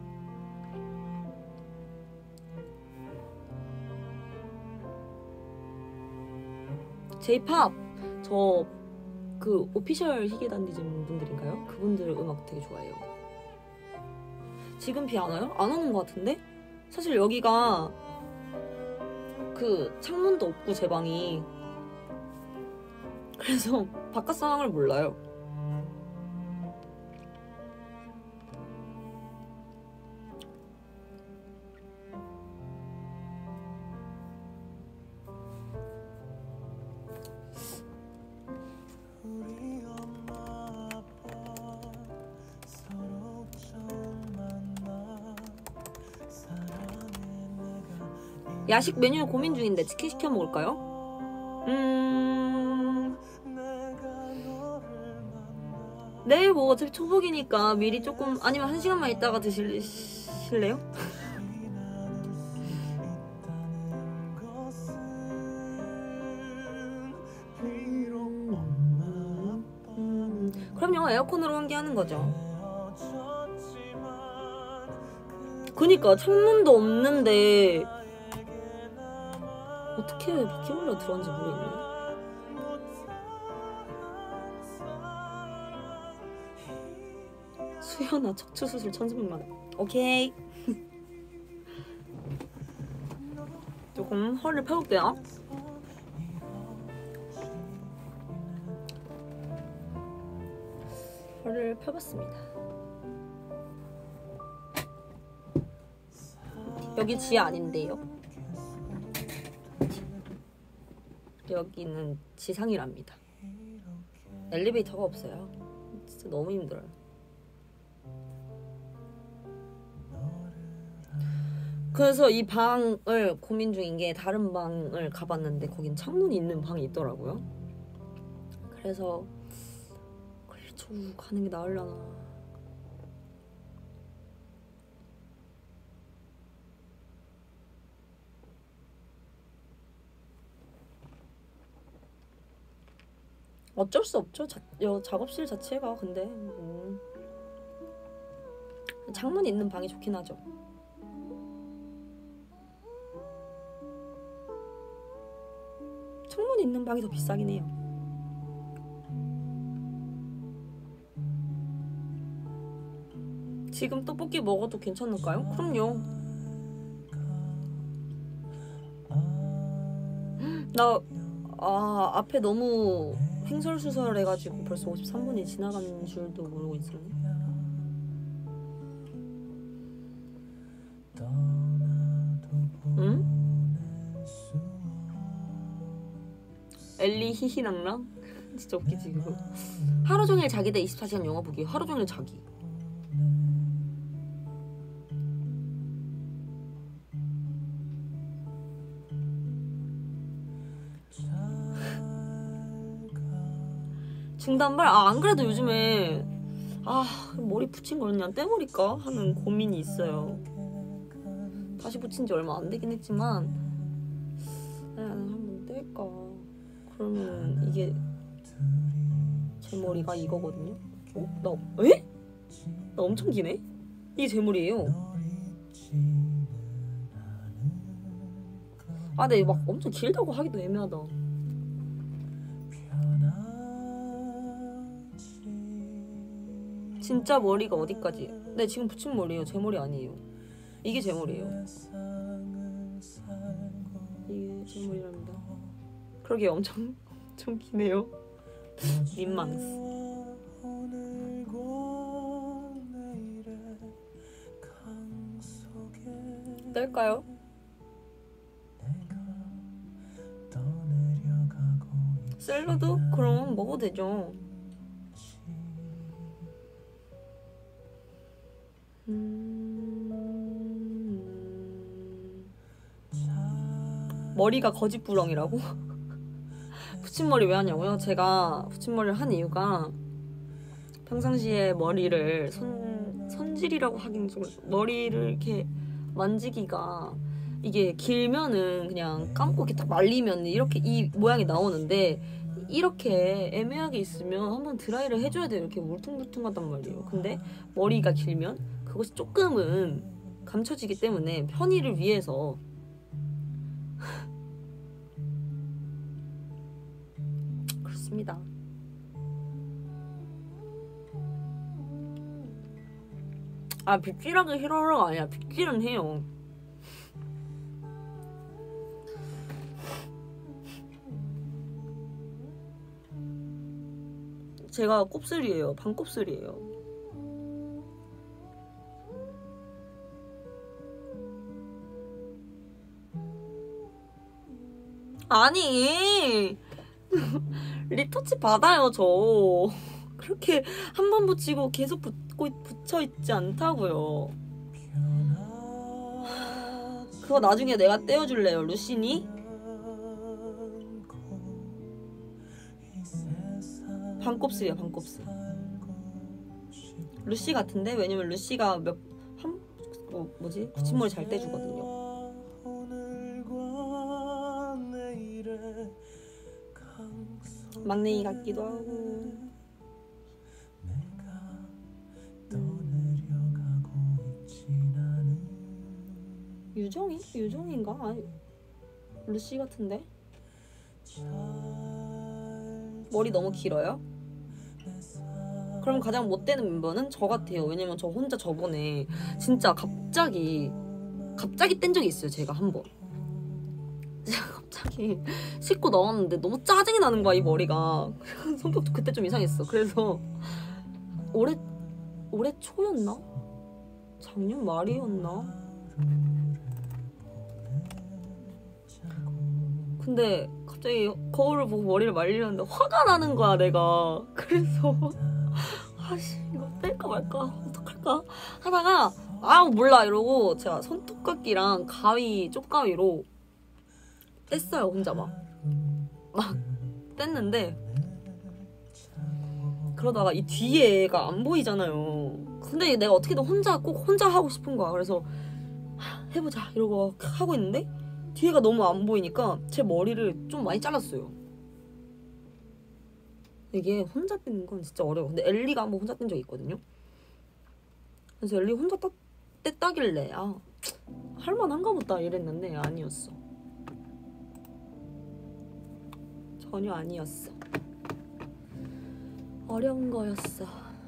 J-pop 저 그 오피셜 희귀단디즘 분들인가요? 그분들 음악 되게 좋아해요. 지금 비 안 와요? 안 오는 것 같은데? 사실 여기가 그 창문도 없고 제 방이, 그래서 바깥 상황을 몰라요. 야식 메뉴 고민 중인데 치킨 시켜 먹을까요? 내일 뭐 어차피 초복이니까 미리 조금, 아니면 1시간만 있다가 드실래요? 그럼요, 에어컨으로 환기하는 거죠. 그니까 창문도 없는데 어떻게 바퀴벌레가 들어왔는지 모르겠네. 수연아 척추수술 1,300만원. 오케이. 조금 허리를 펴볼게요. 허리를 펴봤습니다. 여기 지하 아닌데요? 여기는 지상이랍니다. 엘리베이터가 없어요. 진짜 너무 힘들어요. 그래서 이 방을 고민 중인 게, 다른 방을 가봤는데 거긴 창문이 있는 방이 있더라고요. 그래서 그쪽 가는 게 나으려나. 어쩔 수 없죠. 작업실 자체가. 근데 창문 있는 방이 좋긴 하죠. 창문 있는 방이 더 비싸긴 해요. 지금 떡볶이 먹어도 괜찮을까요? 그럼요. 앞에 너무 횡설수설해가지고 벌써 53분이 지나간 줄도 모르고 있었네. 응? 엘리 히히낭랑? 진짜 웃기지 그거. 하루 종일 자기 대 24시간 영화 보기. 하루 종일 자기. 중단발? 안 그래도 요즘에 머리 붙인 걸 그냥 떼버릴까 하는 고민이 있어요. 다시 붙인 지 얼마 안 되긴 했지만 한번 뗄까. 그러면 이게 제 머리가 이거거든요. 나 엄청 기네? 이게 제 머리예요. 근데 막 엄청 길다고 하기도 애매하다. 진짜 머리가 어디까지? 네, 지금 붙인 머리예요. 제 머리 아니에요. 이게 제 머리예요. 이게 제 머리랍니다. 그러게 엄청 좀 기네요. 민망스. 뗄까요? 샐러드? 그럼 먹어도 되죠. 머리가 거짓부렁이라고? 붙임머리 왜 하냐고요? 제가 붙임머리를 한 이유가 평상시에 머리를 손질이라고 하긴 좀, 머리를 이렇게 만지기가 이게 길면은 그냥 감고 이렇게 딱 말리면 이렇게 이 모양이 나오는데 이렇게 애매하게 있으면 한번 드라이를 해줘야 돼요. 이렇게 울퉁불퉁하단 말이에요. 근데 머리가 길면 그것이 조금은 감춰지기 때문에 편의를 위해서 그렇습니다. 아, 빗질하기 싫어서가 아니라 빗질은 해요. 제가 곱슬이에요. 반곱슬이에요. 아니 리터치 받아요 저. 그렇게 한 번 붙이고 계속 붙여있지 않다고요. 그거 나중에 내가 떼어줄래요 루시니? 반곱슬이야 반곱슬. 루시 같은데? 왜냐면 루시가 뭐지? 붙임머리 잘 떼주거든요. 막내이 같기도 하고. 유정이? 유정인가? 아니 루시 같은데? 머리 너무 길어요? 그럼 가장 못되는 멤버는 저 같아요. 왜냐면 저 혼자 저번에 진짜 갑자기 뗀 적이 있어요. 제가 한번 제가 갑자기 씻고 나왔는데 너무 짜증이 나는 거야 이 머리가. 성격도 그때 좀 이상했어. 그래서 올해 초였나? 작년 말이었나? 근데 갑자기 거울을 보고 머리를 말리려는데 화가 나는 거야 내가. 그래서 아씨 이거 뺄까 말까 어떡할까 하다가 아 몰라 이러고 제가 손톱깎이랑 가위 쪽가위로 뗐어요. 혼자 막 뗐는데 그러다가 이 뒤에가 안 보이잖아요. 근데 내가 어떻게든 혼자 하고 싶은 거야. 그래서 해보자 이러고 하고 있는데 뒤에가 너무 안 보이니까 제 머리를 좀 많이 잘랐어요. 이게 혼자 떼는 건 진짜 어려워. 근데 엘리가 한번 혼자 뗀 적이 있거든요. 그래서 엘리 혼자 뗐다길래 아 할만한가 보다 이랬는데 아니었어. 전혀 아니었어. 어려운 거였어.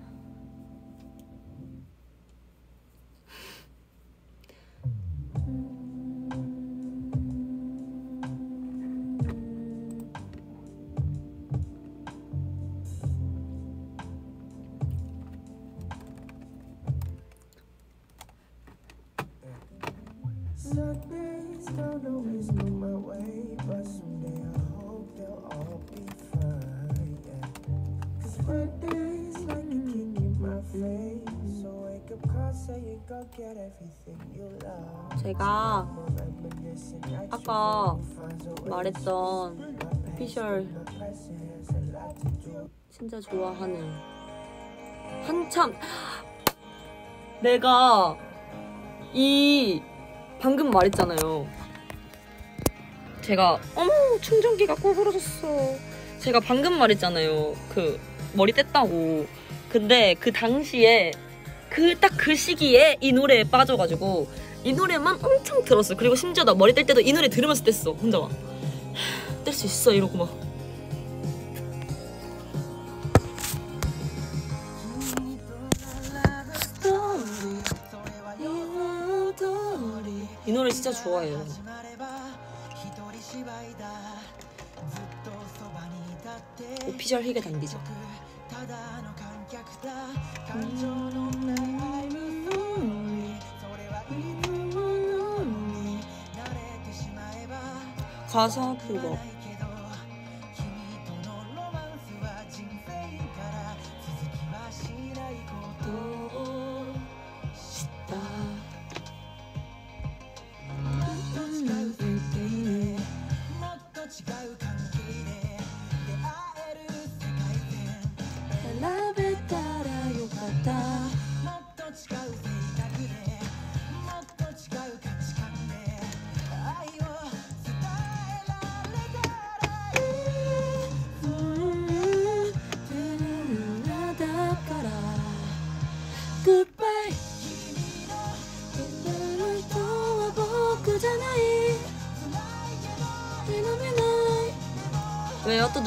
제가 아까 말했던 오피셜 진짜 좋아하는 한참 내가 방금 말했잖아요. 제가 어머 충전기가 구부러졌어. 제가 방금 말했잖아요. 그 머리 뗐다고. 근데 그 당시에 딱 그 시기에 이 노래에 빠져가지고 이 노래만 엄청 들었어. 그리고 심지어 나 머리 뗄 때도 이 노래 들으면서 뗐어. 혼자 막 뗄 수 있어 이러고 막. 이 노래 진짜 좋아해요. 오피셜 희게 당기죠. 가사 그거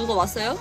거 왔어요?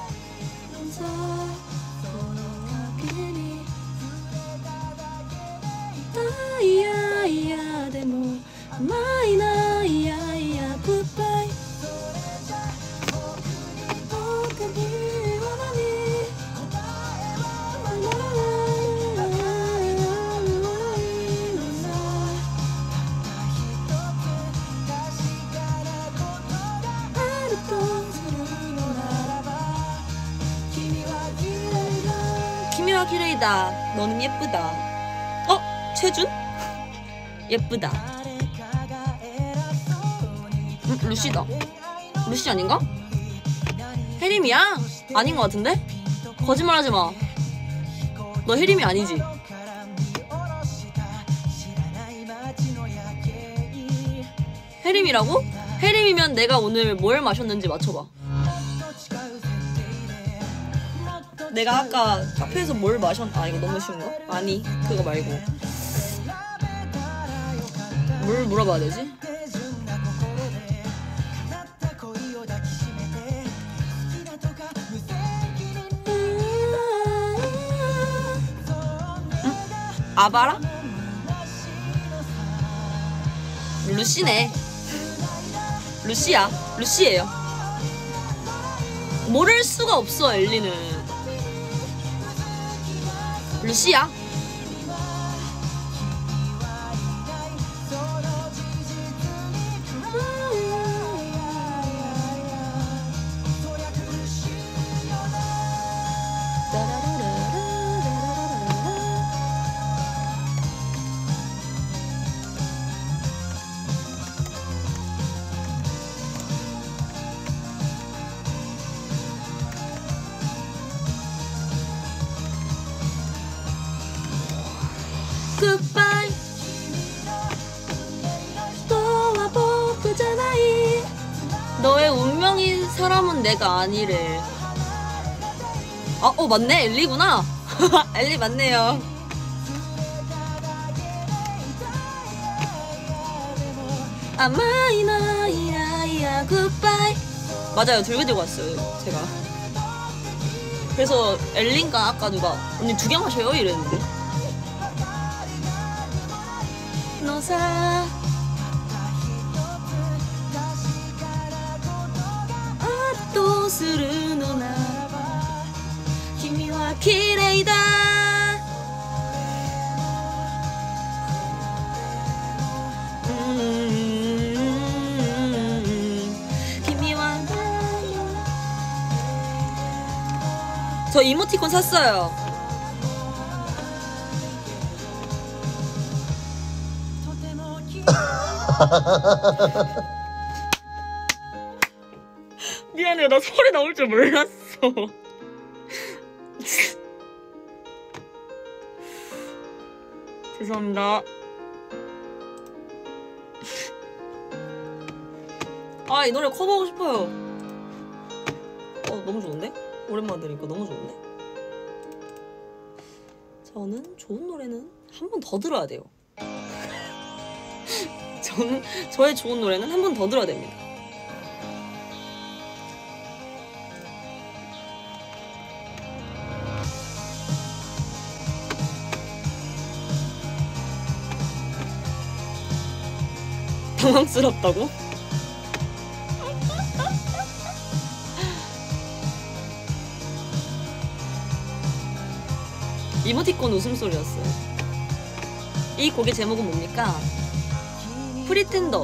키미와 기레이다. 너는 예쁘다. 최준? 예쁘다. 루시다. 루시 아닌가? 혜림이야? 아닌 것 같은데? 거짓말하지 마. 너 혜림이 아니지? 혜림이라고? 혜림이면 내가 오늘 뭘 마셨는지 맞춰봐. 내가 아까 카페에서 뭘 마셨... 이거 너무 쉬운 거? 아니 그거 말고 뭘 물어봐야 되지? 아바라? 루시네. 루시야. 루시예요. 모를 수가 없어 엘리는. 루시야. Goodbye. 너의 운명인 사람은 내가 아니래. 맞네. 엘리구나. 엘리 맞네요. 아마이나이야이야 굿바이. 맞아요. 들고 들고 왔어요 제가. 그래서 엘린가 아까 누가 언니 2개 마셔요 이랬는데. 너사 또するのならば君は綺麗だ君は저 이모티콘 샀어요. 미안해, 나 소리 나올 줄 몰랐어. 죄송합니다. 이 노래 커버하고 싶어요. 너무 좋은데? 오랜만에 들으니까 너무 좋은데? 저는 좋은 노래는 한 번 더 들어야 돼요. 저의 좋은 노래는 한 번 더 들어야 됩니다. 당황스럽다고? 이모티콘 웃음소리였어요. 이 곡의 제목은 뭡니까? 프리텐더.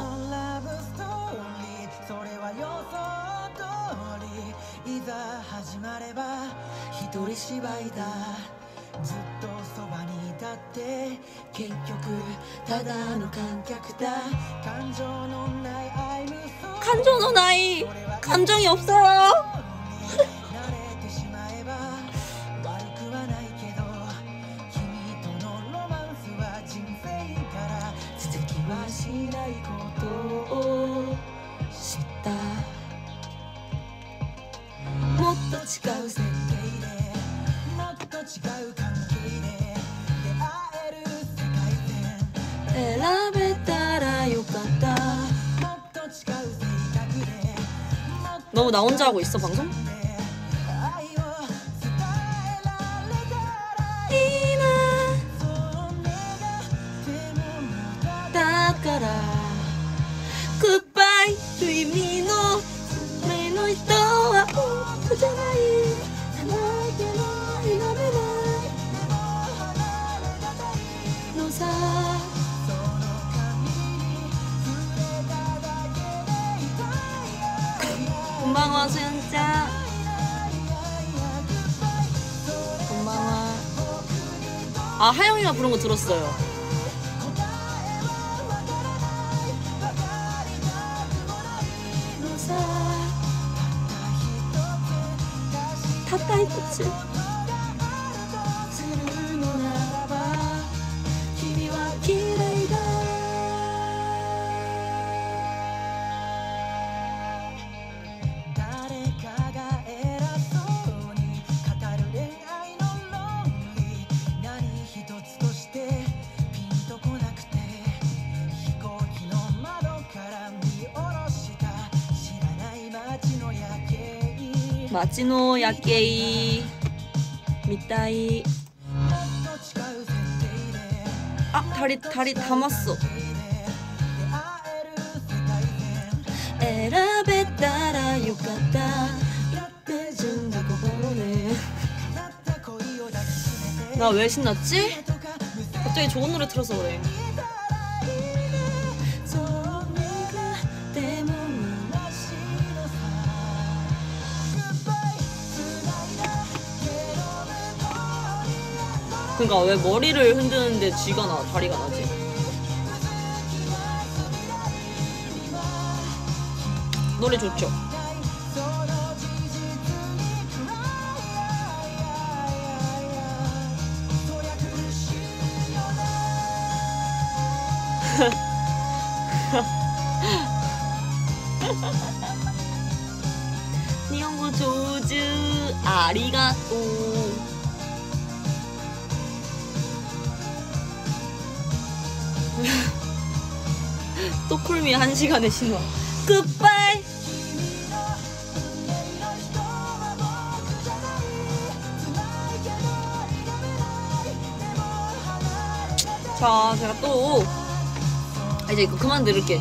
감정의 나이. 감정이 없어요. 너무 나 혼자 하고 있어 방송? 아, 하영이가 부른 거 들었어요. 타타이코츠. 마치노 야케이 미타이. 아, 다리 담았어. 에라베따라 요카타 나 왜 신났지? 갑자기 좋은 노래 틀어서 그래. 그러니까 왜 머리를 흔드는데 쥐가 나, 다리가 나지? 노래 좋죠? 니혼고 조즈 아리가또. 또 쿨미 1시간의 신화. 굿바이. 자, 제가 또 이제 이거 그만 들을게.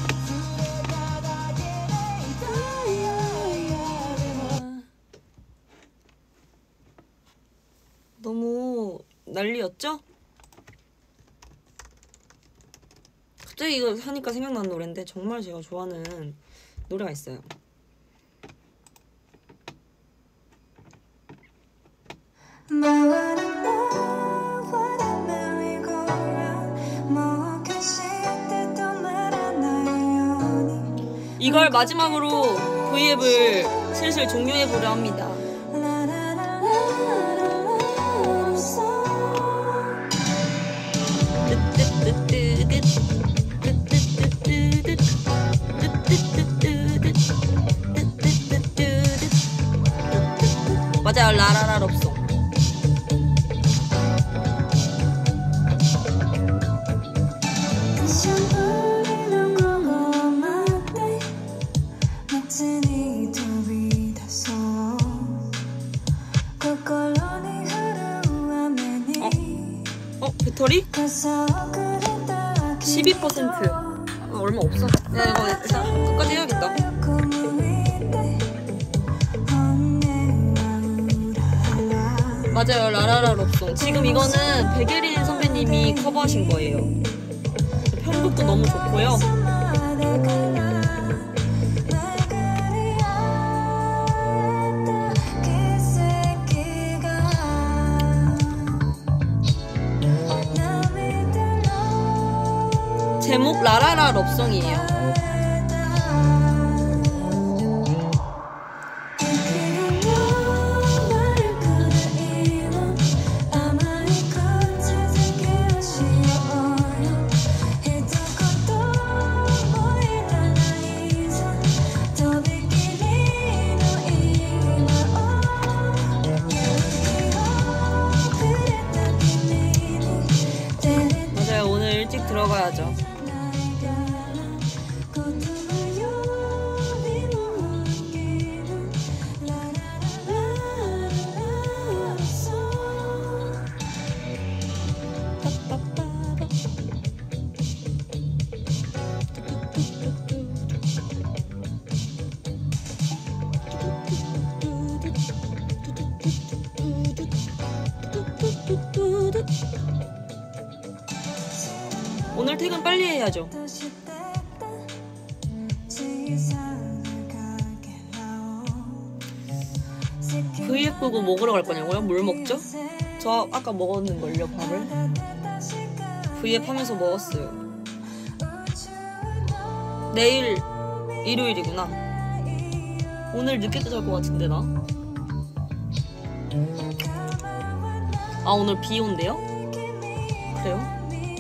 너무 난리였죠? 갑자기 이거 하니까 생각나는 노래인데 정말 제가 좋아하는 노래가 있어요. 이걸 마지막으로 V앱을 슬슬 종료해보려 합니다. 맞아요, 라라라 럽송. 배터리? 12%. 얼마 없어. 야, 이거 일단 끝까지 해야겠다. 맞아요, 라라라 럽송. 지금 이거는 백예린 선배님이 커버하신 거예요. 편곡도 너무 좋고요. 제목 라라라 럽송이에요. 맞아요, 오늘 일찍 들어가야죠. 오늘 퇴근 빨리 해야죠. V앱 보고 먹으러 갈 거냐고요? 뭘 먹죠? 저 아까 먹었는걸요, 밥을. V앱 하면서 먹었어요. 내일 일요일이구나. 오늘 늦게 잘 것 같은데 나. 아, 오늘 비 온대요? 그래요?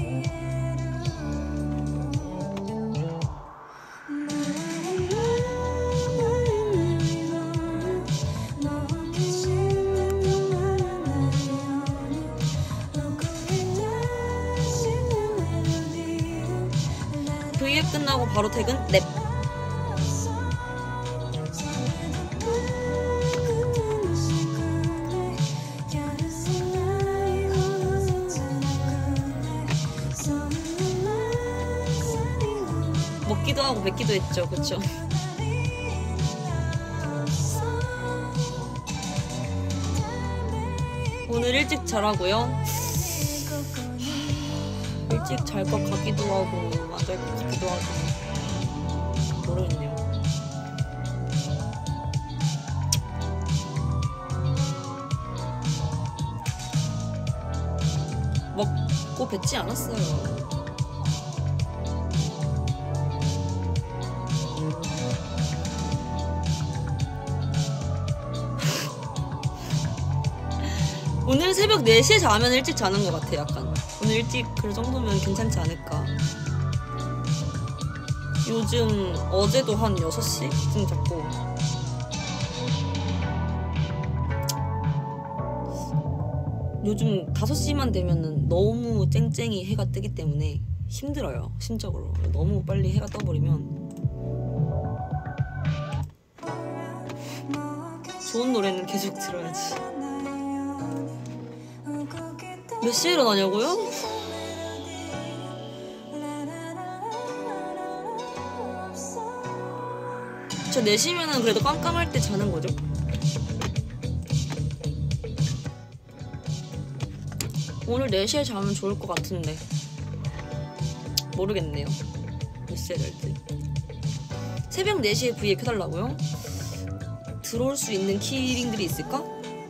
V앱 끝나고 바로 퇴근? 넵. 먹기도 하고 뱉기도 했죠, 그쵸? 오늘 일찍 자라고요? 일찍 잘 것 같기도 하고 안 잘 것 같기도 하고 모르겠네요. 먹고 뱉지 않았어요. 오늘 새벽 4시에 자면 일찍 자는 것 같아. 약간 오늘 일찍 그 정도면 괜찮지 않을까. 요즘 어제도 한 6시쯤 잤고 요즘 5시만 되면은 너무 쨍쨍이 해가 뜨기 때문에 힘들어요. 심적으로. 너무 빨리 해가 떠버리면. 좋은 노래는 계속 들어야지. 몇 시에 일어나냐고요? 저 4시면은 그래도 깜깜할 때 자는 거죠? 오늘 4시에 자면 좋을 것 같은데 모르겠네요. 몇 시에 잘지. 새벽 4시에 V앱 해달라고요? 들어올 수 있는 키링들이 있을까?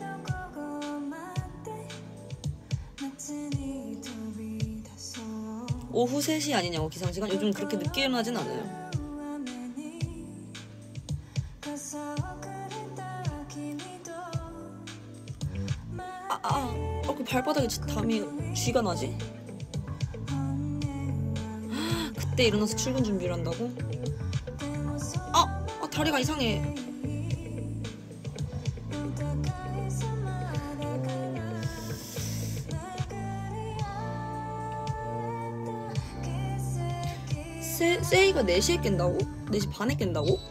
오후 3시 아니냐고 기상시간? 요즘 그렇게 늦게 일어나진 않아요. 그 발바닥에 담이 쥐가 나지? 그때 일어나서 출근 준비를 한다고? 다리가 이상해. 세이가 4시에 깬다고? 4시 반에 깬다고?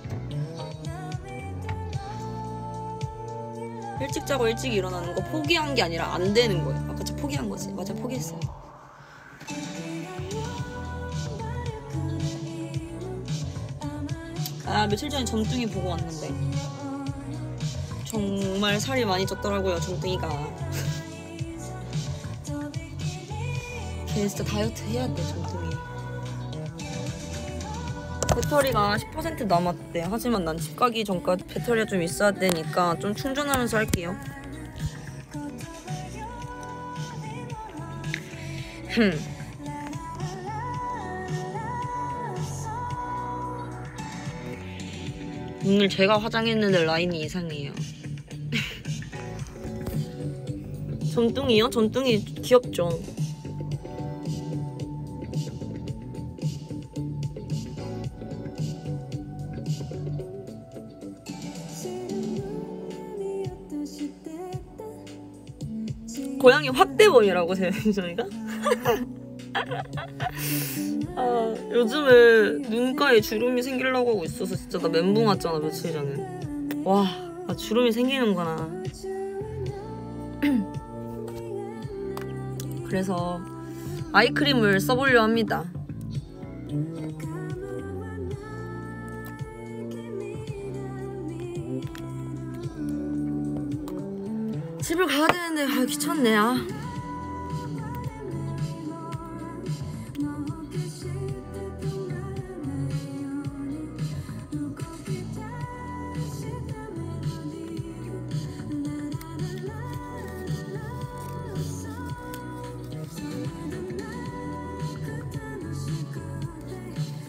일찍 자고 일찍 일어나는 거 포기한 게 아니라 안 되는 거예요. 아까 저 포기한 거지. 맞아, 포기했어요. 며칠 전에 점뚱이 보고 왔는데 정말 살이 많이 쪘더라고요, 점뚱이가. 걔 진짜 다이어트 해야 돼, 점뚱이. 배터리가 10% 남았대. 하지만 난 집 가기 전까지 배터리가 좀 있어야 되니까 좀 충전하면서 할게요. 오늘 제가 화장했는데 라인이 이상해요. 점뚱이요? 점뚱이 귀엽죠? 고양이 확대범이라고 저희가? 요즘에 눈가에 주름이 생기려고 하고 있어서 진짜 나 멘붕 왔잖아, 며칠 전에. 와, 주름이 생기는구나. 그래서 아이크림을 써보려 합니다. 집을 가야 되는데 귀찮네.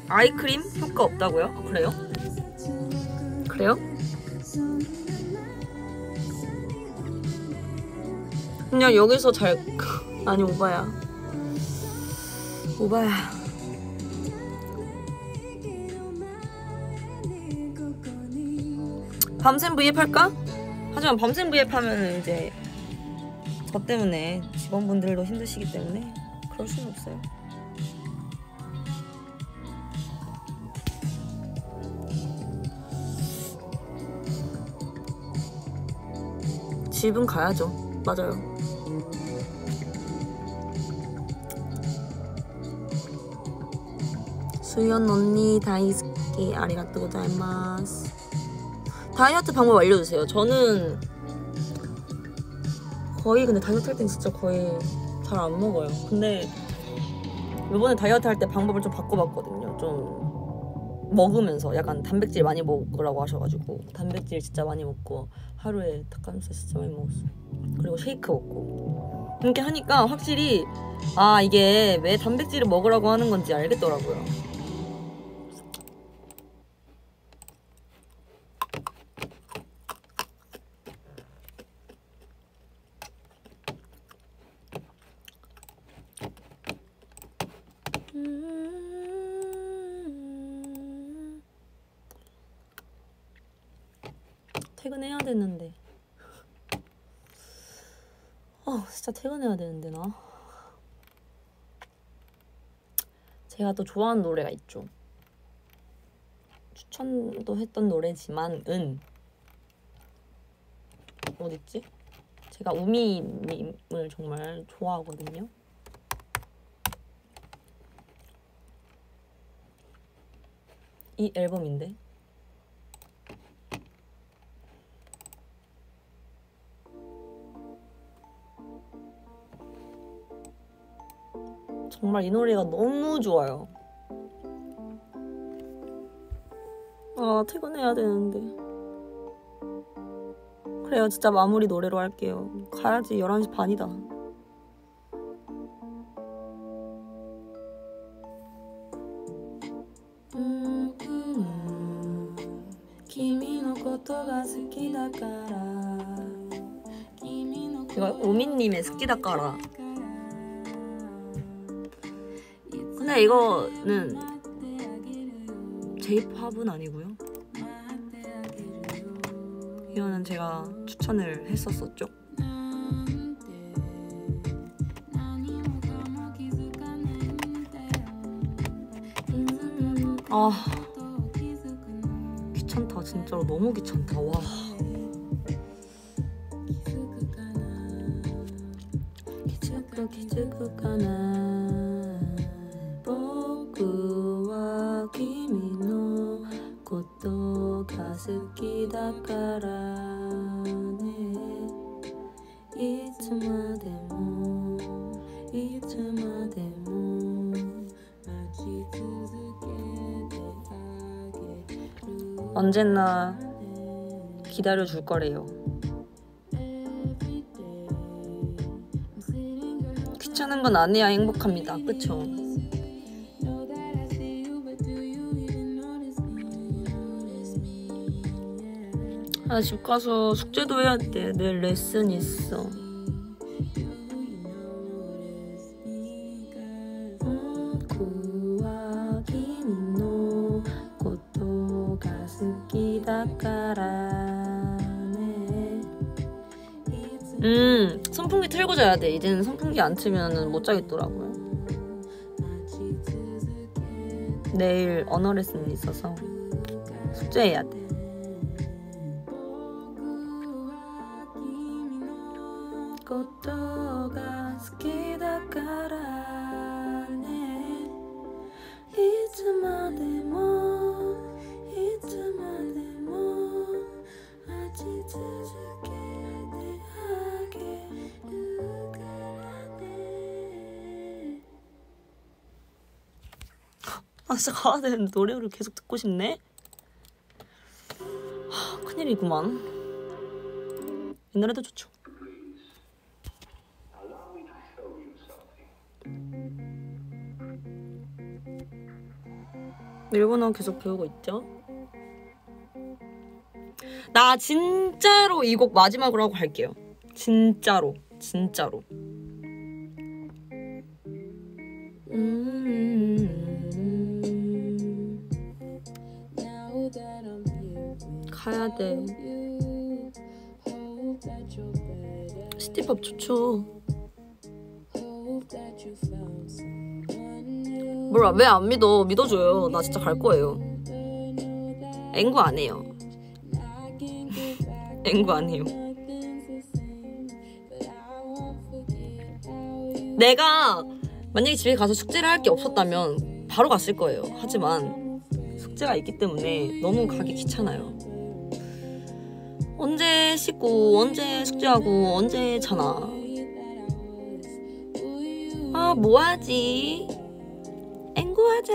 아이크림 효과 없다고요? 아, 그래요? 그래요? 그냥 여기서 잘 아니 오바야. 밤샘 V앱 할까? 하지만 밤샘 V앱 하면 이제 저 때문에 직원분들도 힘드시기 때문에 그럴 수는 없어요. 집은 가야죠. 맞아요. 수연 언니 다이스키 아리가또 고자이마스. 다이어트 방법 알려주세요. 저는 거의 근데 다이어트 할 땐 진짜 거의 잘 안 먹어요. 근데 이번에 다이어트 할 때 방법을 좀 바꿔봤거든요. 좀 먹으면서 약간 단백질 많이 먹으라고 하셔가지고 단백질 진짜 많이 먹고 하루에 닭가슴살 진짜 많이 먹었어요. 그리고 쉐이크 먹고 이렇게 하니까 확실히 아 이게 왜 단백질을 먹으라고 하는 건지 알겠더라고요. 퇴근해야 되는데 진짜 퇴근해야 되는데 나 제가 또 좋아하는 노래가 있죠. 추천도 했던 노래지만은 어딨지? 제가 우미님을 정말 좋아하거든요. 이 앨범인데 정말 이 노래가 너무 좋아요. 아 퇴근해야 되는데 그래요. 진짜 마무리 노래로 할게요. 가야지. 11시 반이다. 이거 우민님의 스키다까라. 근데 이거는 J-팝은 아니고요. 이거는 제가 추천을 했었었죠. 아 귀찮다. 진짜로 너무 귀찮다. 와 언제나 기다려줄 거래요. 귀찮은 건 안 해야 행복합니다. 그쵸? 아, 집 가서 숙제도 해야 돼. 내일 레슨 있어. 선풍기 틀고 자야 돼. 이제는 선풍기 안 틀면 못 자겠더라고요. 내일 언어 레슨이 있어서 숙제해야 돼. 아 진짜 가야 되는데 노래를 계속 듣고 싶네? 큰일이구만. 옛날에도 좋죠. 일본어 계속 배우고 있죠. 나 진짜로 이 곡 마지막으로 하고 갈게요. 진짜로. 가야 돼. 시티팝 좋죠. 뭐라 왜 안 믿어? 믿어줘요. 나 진짜 갈 거예요. 앵구 안 해요. 앵구 안 해요. 내가 만약에 집에 가서 숙제를 할 게 없었다면 바로 갔을 거예요. 하지만 숙제가 있기 때문에 너무 가기 귀찮아요. 언제 씻고 언제 숙제하고 언제 자나. 아 뭐하지? 앵구하자.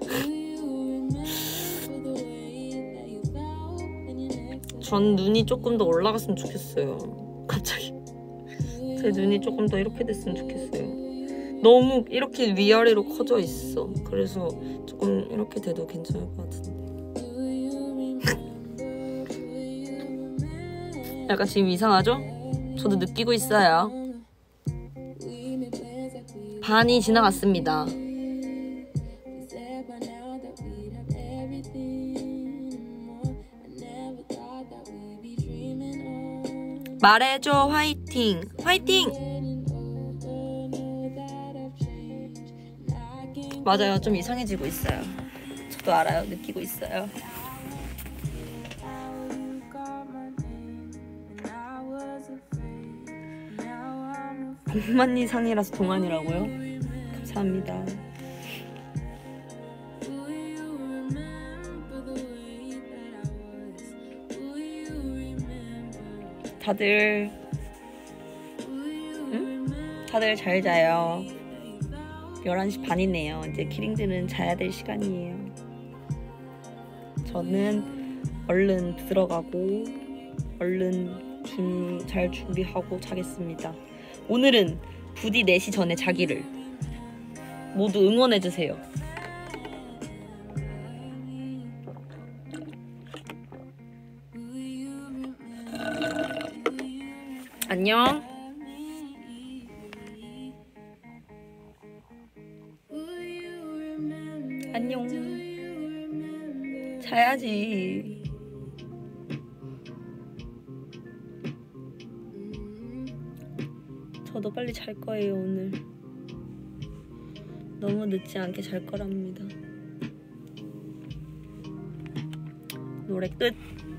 전 눈이 조금 더 올라갔으면 좋겠어요. 갑자기 제 눈이 조금 더 이렇게 됐으면 좋겠어요. 너무 이렇게 위아래로 커져 있어. 그래서 조금 이렇게 돼도 괜찮을 것 같은데. 약간 지금 이상하죠? 저도 느끼고 있어요. 반이 지나갔습니다. 말해줘. 화이팅. 화이팅. 맞아요. 좀 이상해지고 있어요. 저도 알아요. 느끼고 있어요. 동만이 상이라서 동안이라고요? 감사합니다. 다들 다들 잘 자요. 11시 반이네요. 이제 키링들은 자야 될 시간이에요. 저는 얼른 들어가고 얼른 잘 준비하고 자겠습니다. 오늘은 부디 4시 전에 자기를 모두 응원해주세요. 안녕. 안녕. 자야지. 저도 빨리 잘 거예요. 오늘 너무 늦지 않게 잘 거랍니다. 노래 끝.